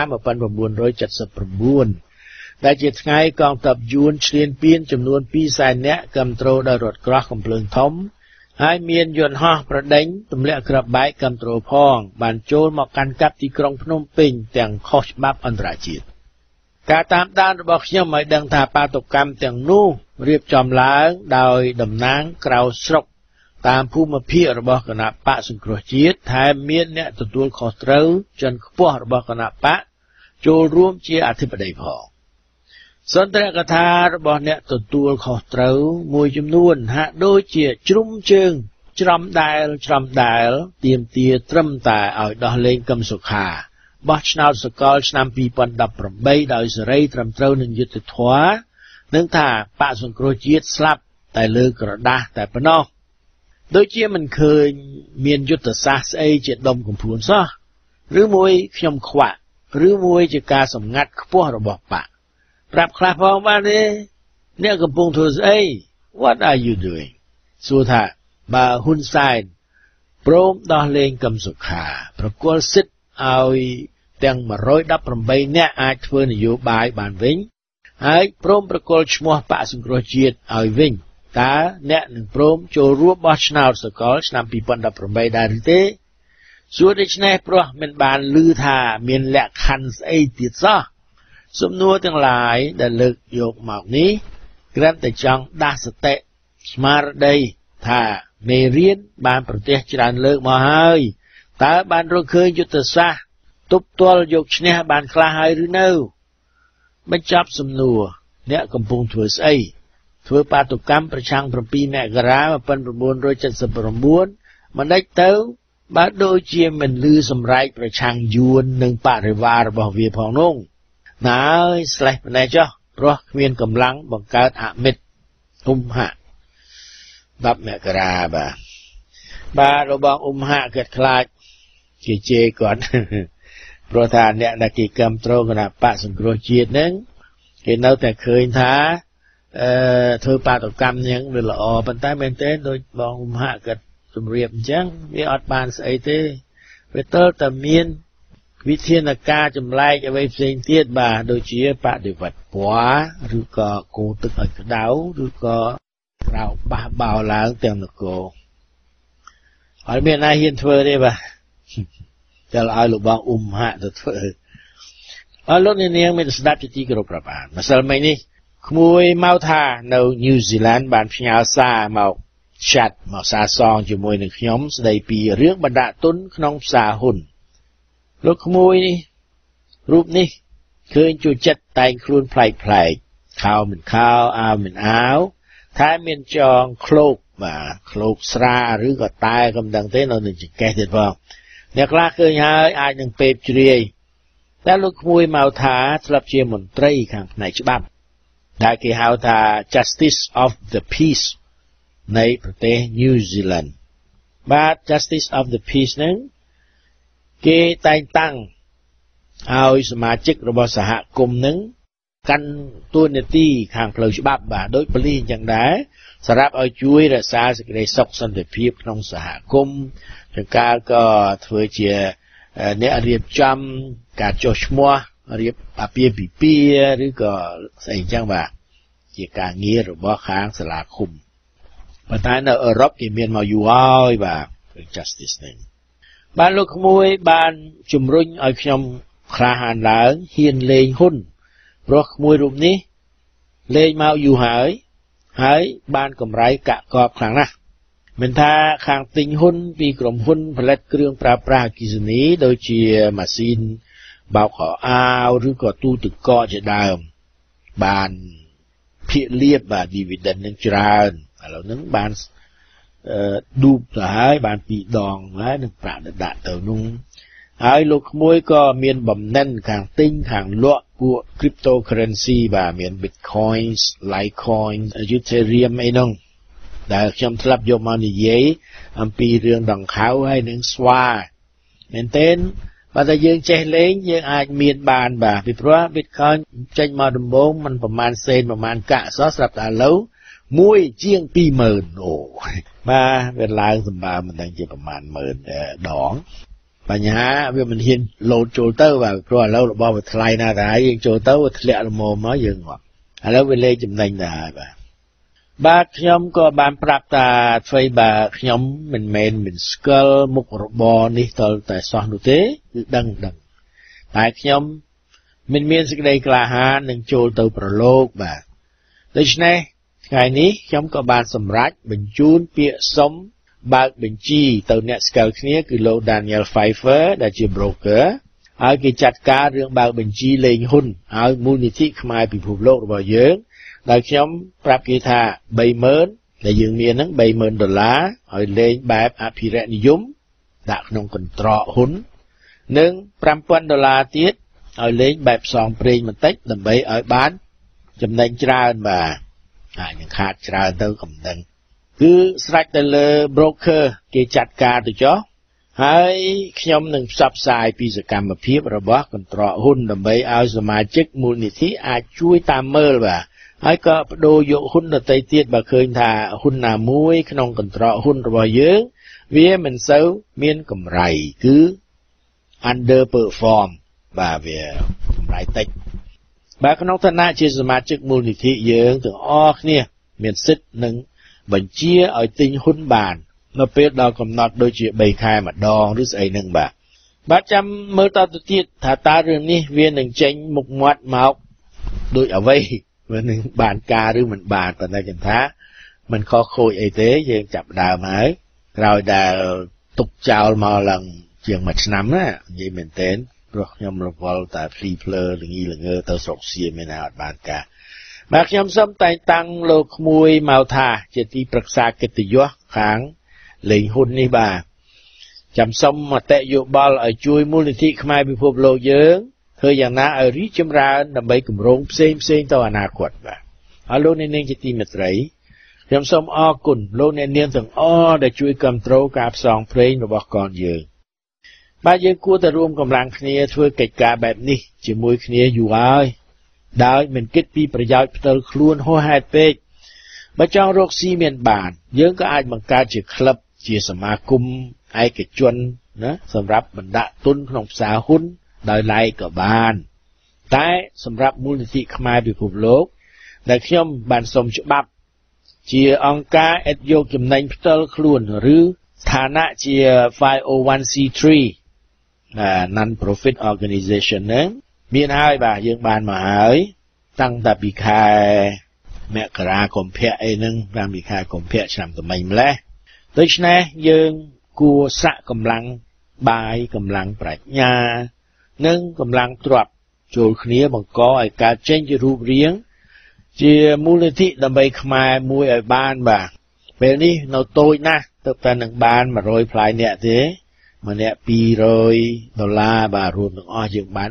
1979ដែលជាថ្ងៃកងទ័ពយួនឈ្លានពានចំនួន200,000នាក់គាំទ្រដោយរថក្រោះកំភ្លើងធំហើយមានយន្តហោះប្រដេញទម្លាក់គ្រាប់បែកគាំទ្រផងបានចូលមកកាន់កាប់ទីក្រុងភ្នំពេញទាំងខុសច្បាប់អន្តរជាតិការតាមដានរបស់ខ្ញុំឲ្យដឹងថាបាតុកម្មទាំងនោះរៀបចំឡើងដោយតំណាងក្រៅស្រុកតាមភូមិភាគរបស់គណៈបកសង្គ្រោះជាតិថែមមានអ្នកទទួលខុសត្រូវជាន់ខ្ពស់របស់គណៈបកចូលរួមជាអធិបតីផងសន្ទរកថារបស់អ្នកទទួលខុសត្រូវមួយចំនួនហាក់ដូចជាជ្រុំជើងច្រំដែលទាមទារត្រឹមតែឲ្យដោះលែងកឹមសុខាបោះឆ្នោតសកលឆ្នាំ2018ដោយសេរីត្រឹមត្រូវនឹងយុត្តិធម៌នឹងថាបកសង្គ្រោះជាតិស្លាប់តែលើក្រដាស់តែប៉ុណ្ណោះដូចជាមិនឃើញមានយុទ្ធសាស្ត្រស្អីជាដុំកំភួនសោះឬមួយខ្ញុំខ្វាក់ឬមួយជាការសម្ងាត់ខ្ពស់របស់បកប្រាប់ខ្លះផងបានទេអ្នកកំពុងធ្វើស្អី What are you doing សួរថាបើហ៊ុនសែនព្រមដោះលែងកឹមសុខាប្រគល់សិទ្ធិឲ្យទាំង118នាក់អាចធ្វើនយោបាយបានវិញហើយព្រមប្រគល់ឈ្មោះបកសង្គ្រោះជាតិឲ្យវិញតើអ្នកនឹងព្រមចូលរួមបោះឆ្នោតសកលឆ្នាំ2018ដែរឬទេសួរដូច្នេះព្រោះមិនបានឮថាមានលក្ខខណ្ឌស្អីទៀតសោះសំណួរទាំងឡាយដែលលើកយកមកនេះគ្រាន់តែចង់ដាស់សតិស្មារតីថាមេរៀនបានប្រទេសច្រើនលើកមកហើយតើបានរកឃើញយុទ្ធសាស្ត្រទប់ទល់យកឈ្នះបានខ្លះហើយឬនៅបញ្ចប់សំណួរអ្នកកំពុងធ្វើស្អីធ្វើបាតុកម្មប្រឆាំង7មករា1979មិនដេចទៅបើដូចជាមិនលឺសម្រែកប្រឆាំងយួននិងបរិវាររបស់វាផងនោះណាអើយស្លេះប៉ុណ្ណេះចុះព្រោះគ្មានកម្លាំងបង្កើតអមិត្តអ៊ុំហា10មករាបាទរបស់អ៊ុំហាគាត់ខ្លាចគេជេរគាត់ព្រោះថាអ្នកដែលគេគាំទ្រគណៈបកសង្គ្រោះជាតិហ្នឹងគេនៅតែឃើញថាធ្វើបាតុកម្មហ្នឹងវាល្អប៉ុន្តែមែនទេដូចបងអ៊ុំហាគាត់ជម្រាបអញ្ចឹងវាអត់បានស្អីទេវាទើបតែមានវិធានការចម្លែកអ្វីផ្សេងទៀតបាទដូចជាបដិវត្តពណ៌ឬក៏គោទឹកឲ្យក្តៅឬក៏ក្រៅបះបោឡើងទាំងនគរអត់មានណាហ៊ានធ្វើទេបាទតែឲ្យលោកបងអ៊ុំហាក់ទៅធ្វើអរលោកនាងមានស្ដាប់ជាទីគោរពរាប់អានម្សិលមិញនេះក្មួយមកថានៅញូហ្សេឡង់បានផ្ញើសារមកឆាតមកសារសងជាមួយនឹងខ្ញុំស្ដីពីរឿងបណ្ដាក់ទុនក្នុងផ្សារហ៊ុនលោកក្មួយនេះរូបនេះឃើញចូលចិត្តតែងខ្លួនប្លែកខោមិនខោអាវមិនអាវថាមានចងឃ្លោកបាទឃ្លោកស្រាឬក៏តែក៏មិនដឹងទេនៅនឹងចង្កេះទៀតផងអ្នកខ្លះឃើញហើយអាចនឹងពេបជ្រាយតែលោកក្មួយមកថាធ្លាប់ជាមន្ត្រីខាងផ្នែកច្បាប់ដែលគេហៅថា Justice of the Peace នៃប្រទេស New Zealand បាទ Justice of the Peace ហ្នឹងគេតែងតាំងឲ្យសមាជិករបស់សហគមន៍ហ្នឹងកាន់តួនាទីខាងផ្លូវច្បាប់បាទដូចប៉ូលីសអញ្ចឹងដែរសម្រាប់ឲ្យជួយរក្សាសេចក្តីសុខសន្តិភាពក្នុងសហគមន៍ចង្កាលក៏ធ្វើជាអ្នករៀបចំការចុះឈ្មោះរៀបអាពាហ៍ពិពាហ៍ឬក៏ស្អីអញ្ចឹងបាទជាការងាររបស់ខាងសាលាឃុំប៉ុន្តែនៅអឺរ៉ុបគេមានមកយូរហើយបាទ Justice នេះបានលោកក្មួយបានជំរុញឲ្យខ្ញុំក្លាហានឡើងហ៊ានលេងហ៊ុនព្រោះក្មួយរូបនេះលេងមកយូរហើយបានកម្រៃកាក់កបខ្លាំងណាស់មិនថាខាងទិញហ៊ុនពីក្រុមហ៊ុនផលិតគ្រឿងប្រើប្រាស់អគ្គិសនីដូចជាម៉ាស៊ីនបោកខោអាវឬក៏ទូទឹកកកជាដើមបានភាគលាភបាទ dividend នឹងច្រើនឥឡូវហ្នឹងបានឌូបទៅហើយបាន2ដងហើយនឹងប្រាក់ដាក់ទៅនោះហើយលោកក្មួយក៏មានបំណិនខាងទិញខាងលក់ពួក cryptocurrency បាទមាន Bitcoins, Litecoin, Ethereum អីនោះដែលខ្ញុំធ្លាប់យកមកនិយាយអំពីរឿងដង្ខៅហើយនឹងស្វាមែនទែនបើតែយើងចេះលេងយើងអាចមានបានបាទពីព្រោះ Bitcoin ចេញមកដំបូងมันប្រហែលសេនប្រហែលកាក់សោះស្រាប់តែឥឡូវមួយជាង 20,000 អូបាទវាឡើងសម្បើមិនដឹងជាប្រមាណ10000 ដងបញ្ហាវាមិនហ៊ានលោតចូលទៅបាទព្រោះឥឡូវរបស់វាថ្លៃណាស់តែហើយយើងចូលទៅវាធ្លាក់ល្មមមកយើងមកឥឡូវវាលេខចំណេញទៅហើយបាទខ្ញុំក៏បានប្រាប់ថាអ្វីបាទខ្ញុំមិនមែនមិនស្គាល់មុខរបរនេះតតែសោះនោះទេគឺដឹងតែខ្ញុំមិនមានសេចក្តីក្លាហាននឹងចូលទៅប្រឡូកបាទដូច្នេះថ្ងៃនេះខ្ញុំក៏បានសម្រេចបញ្ជូនពាក្យសុំបើកបញ្ជីទៅអ្នកស្គាល់គ្នាគឺលោក Daniel Pfeiffer ដែលជា broker ហើយគេចាត់ការរឿងបើកបញ្ជីលេងហ៊ុនឲ្យមូលនិធិខ្មែរពិភពលោករបស់យើងដែលខ្ញុំប្រាប់គេថា30,000ដែលយើងមានហ្នឹង$30,000ឲ្យលេងបែបអភិរក្សនិយមដាក់ក្នុងកន្ត្រកហ៊ុននិង$5,000ទៀតឲ្យលេងបែបផ្សងព្រេងបន្តិចដើម្បីឲ្យបានចំណេញច្រើនបាទអាចនឹងខាតច្រើនទៅកំដងគឺស្រេចទៅលើ broker គេចាត់ការទៅចុះហើយខ្ញុំនឹងផ្សព្វផ្សាយពីសកម្មភាពរបស់កន្ត្រកហ៊ុនដើម្បីឲ្យសមាជិកមូលនិធិអាចជួយតាមមើលបាទហើយក៏បដូរយកហ៊ុនដទៃទៀតបើឃើញថាហ៊ុនណាមួយក្នុងកន្ត្រកហ៊ុនរបស់យើងវាមិនសូវមានកម្រៃគឺ underperform បាទវាកម្រៃតិចបាទក្នុងឋានៈជាសមាជិកមូលនិធិយើងទាំងអស់គ្នាមានសិទ្ធិនឹងបញ្ជាឲ្យទិញហ៊ុនបាននៅពេលដល់កំណត់ដូចជា3ខែម្ដងឬស្អីហ្នឹងបាទចាំមើលតទៅទៀតថាតើរឿងនេះវានឹងចេញមុខមាត់មកដូចអ្វីវានឹងបានការឬមិនបានប៉ុន្តែខ្ញុំថាมันខុសខូចអីទេយើងចាប់ដើមហើយក្រោយដែលទុកចោលមកឡើងជាង1ឆ្នាំណានិយាយមែនទែនព្រោះខ្ញុំរវល់តែភ្លីភ្លើល្ងីល្ងើទៅស្រុកសៀមឯណាអត់បានការបាទខ្ញុំសូមតែងតាំងលោកក្មួយមកថាជាទីប្រឹក្សាកិត្តិយសខាងលេងហ៊ុននេះបាទចាំសូមមតិយោបល់ឲ្យជួយមូលនិធិខ្មែរពិភពលោកយើងធ្វើយ៉ាងណាឲ្យរីកចម្រើនដើម្បីគម្រោងផ្សេងទៅអនាគតបាទហើយលោកអ្នកនាងជាទីមេត្រីខ្ញុំសូមអរគុណលោកអ្នកនាងទាំងអស់ដែលជួយគាំទ្រការផ្សងព្រេងរបស់កូនយើងបាទយើងគួរតែរួមកម្លាំងគ្នាធ្វើកិច្ចការបែបនេះជាមួយគ្នាយូរហើយដោយមិនគិតពីប្រយោជន៍ផ្ទាល់ខ្លួនហួសហេតុពេកបើចង់រកស៊ីមានបានយើងក៏អាចបង្កើតជាក្លឹបជាសមាគមឯកជនណាសម្រាប់បណ្ដាក់ទុនក្នុងផ្សារហ៊ុនដោយឡែកក៏បានតែសម្រាប់មូលនិធិខ្មែរពិភពលោកដែលខ្ញុំបានសុំច្បាប់ជាអង្គការឥតយកចំណេញផ្ទាល់ខ្លួនឬឋានៈជា 501c3 non profit organization ហ្នឹងមានហើយបាទយើងបានមកហើយតាំងតែពីខែមករាកុម្ភៈអីហ្នឹងតាមពីខែកុម្ភៈឆ្នាំថ្មីម្លេះដូច្នេះយើងគួរសាក់កម្លាំងបាយកម្លាំងប្រាជ្ញានិងកម្លាំងទ្រព្យចូលគ្នាបង្កឲ្យកើតចេញជារូបរាងជាមូលនិធិដើម្បីខ្មែរមួយឲ្យបានបាទពេលនេះនៅតូចណាស់ទៅតែនឹងបាន100ផ្លាយអ្នកទេម្នាក់$200បាទរួមទាំងអស់យើងបាន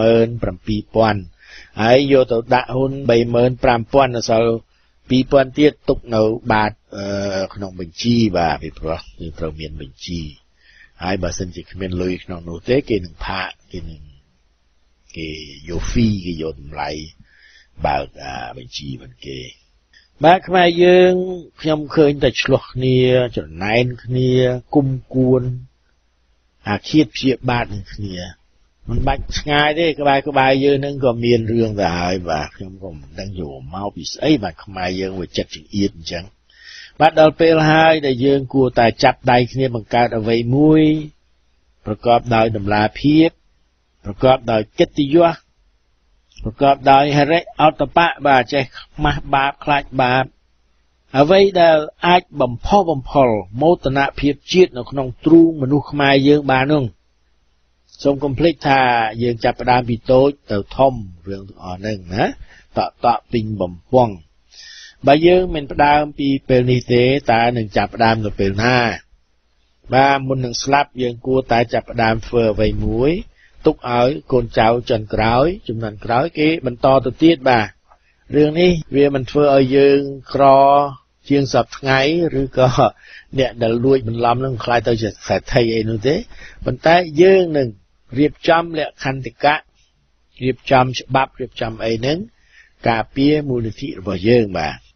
37,000ហើយយកទៅដាក់ហ៊ុន35,000អសល់2,000ទៀតទុកនៅបាតក្នុងបញ្ជីបាទពីព្រោះយើងត្រូវមានបញ្ជីហើយបើសិនជាគ្មានលុយក្នុងនោះទេគេនឹងផាកគេយក fee គេយកតម្លៃបើកបញ្ជីមិនគេបាទខ្មែរយើងខ្ញុំឃើញតែឆ្លោះគ្នាចំណែនគ្នាគុំគួនអាឃាតព្យាបាទនឹងគ្នាមិនបាច់ឆ្ងាយទេក្បែរយើងនឹងក៏មានរឿងទៅហើយបាទខ្ញុំក៏មិនដឹងយកមកពីស្អីបាទខ្មែរយើងវាចិត្តចង្អៀតអញ្ចឹងបាទដល់ពេលហើយដែលយើងគួរតែចាប់ដៃគ្នាបង្កើតអ្វីមួយប្រកបដោយតម្លាភាពប្រកបដោយកិត្តិយសប្រកបដោយហិរិអតបៈបាទចេះខ្មាស់បាបខ្លាចបាបអ្វីដែលអាចបំផុសបំផុលមោទនភាពជាតិនៅក្នុងទ្រូងមនុស្សខ្មែរយើងបាននោះសូមកុំភ្លេចថាយើងចាប់ផ្ដើមពីតូចទៅធំរឿងទាំងអស់ហ្នឹងណាតក់ពីងបំពង់បើយើងមិនផ្ដើមពីពេលនេះទេតើនឹងចាប់ផ្ដើមទៅពេលណាបាទមុននឹងស្លាប់យើងគួរតែចាប់ផ្ដើមធ្វើអ្វីមួយទុកឲ្យកូនចៅចុងក្រោយជំនាន់ក្រោយគេបន្តទៅទៀតបាទរឿងនេះវាមិនធ្វើឲ្យយើងក្រជាងសពថ្ងៃឬក៏អ្នកដែលលួចបន្លំនឹងខ្លាចទៅជាសេដ្ឋីអីនោះទេប៉ុន្តែយើងនឹងរៀបចំលក្ខន្តិកៈរៀបចំច្បាប់រៀបចំអីហ្នឹងការពារមូលនិធិរបស់យើងបាទ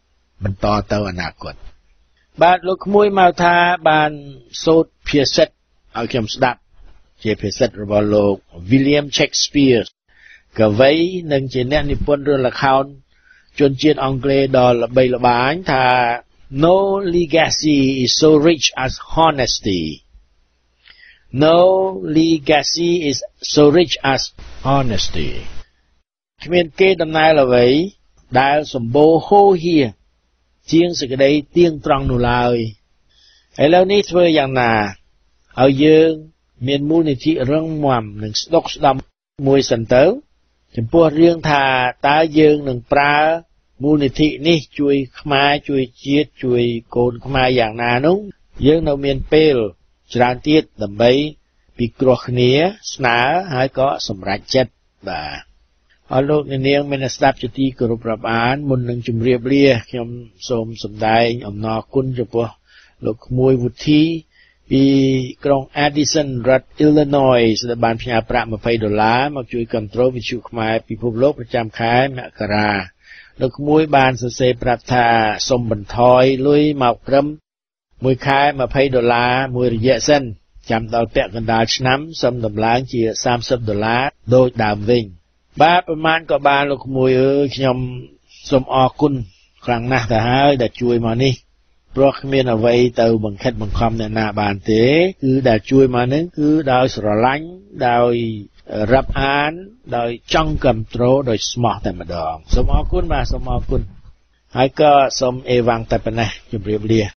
បន្តទៅអនាគតបាទលោកក្មួយមកថាបានសូត្រភាសាឲ្យខ្ញុំស្ដាប់ជាភាសារបស់លោក William Shakespeare កវីនិងជាអ្នកនិពន្ធរឿងល្ខោនជនជាតិអង់គ្លេសដ៏ល្បីល្បាញថា No legacy is so rich as honesty No legacy is so rich as honesty គ្មានគេដំណើរអ្វីដែលសម្បូរហូរហៀជាងសេចក្តីទៀងត្រង់នោះឡើយឥឡូវនេះធ្វើយ៉ាងណាឲ្យយើងមានមូលនិធិរឹងមាំនិងស្ដុកស្ដំមួយសិនទៅចំពោះរឿងថាតើយើងនឹងប្រើមូលនិធិនេះជួយខ្មែរជួយជាតិជួយកូនខ្មែរយ៉ាងណានោះយើងនៅមានពេលច្រើនទៀតដើម្បីពិគ្រោះគ្នាស្នើហើយក៏សម្រេចចិត្តបាទអរលោកអ្នកនាងមានស្ដាប់ជាទីគោរពរាប់អានមុននឹងជម្រាបលាខ្ញុំសូមសម្ដែងអំណរគុណចំពោះលោកក្មួយវុធីពីក្រុង Addison រដ្ឋ Illinois ដែលបានផ្ញើប្រាក់$20មកជួយគ្រប់គ្រងវិទ្យុខ្មែរពិភពលោកប្រចាំខែមករាលោកក្មួយបានសរសេរប្រាប់ថាសូមបន្ថយលុយមកត្រឹមមួយខែ$20មួយរយៈសិនចាំដល់ពាក់កណ្ដាលឆ្នាំសូមដំឡើងជា$30ដូចដើមវិញបាទប្រហែលក៏បានលោកក្មួយអើយខ្ញុំសូមអរគុណខ្លាំងណាស់ទៅហើយដែលជួយមកនេះព្រោះគ្មានអ្វីទៅបង្ខិតបង្ខំអ្នកណាបានទេគឺដែលជួយមកនេះគឺដោយស្រឡាញ់ដោយរាប់អានដោយចង់គ្រប់គ្រងដោយស្មោះតែម្ដងសូមអរគុណបាទសូមអរគុណហើយក៏សូមអេវ៉ាំងតែប៉ុណ្ណេះជម្រាបលា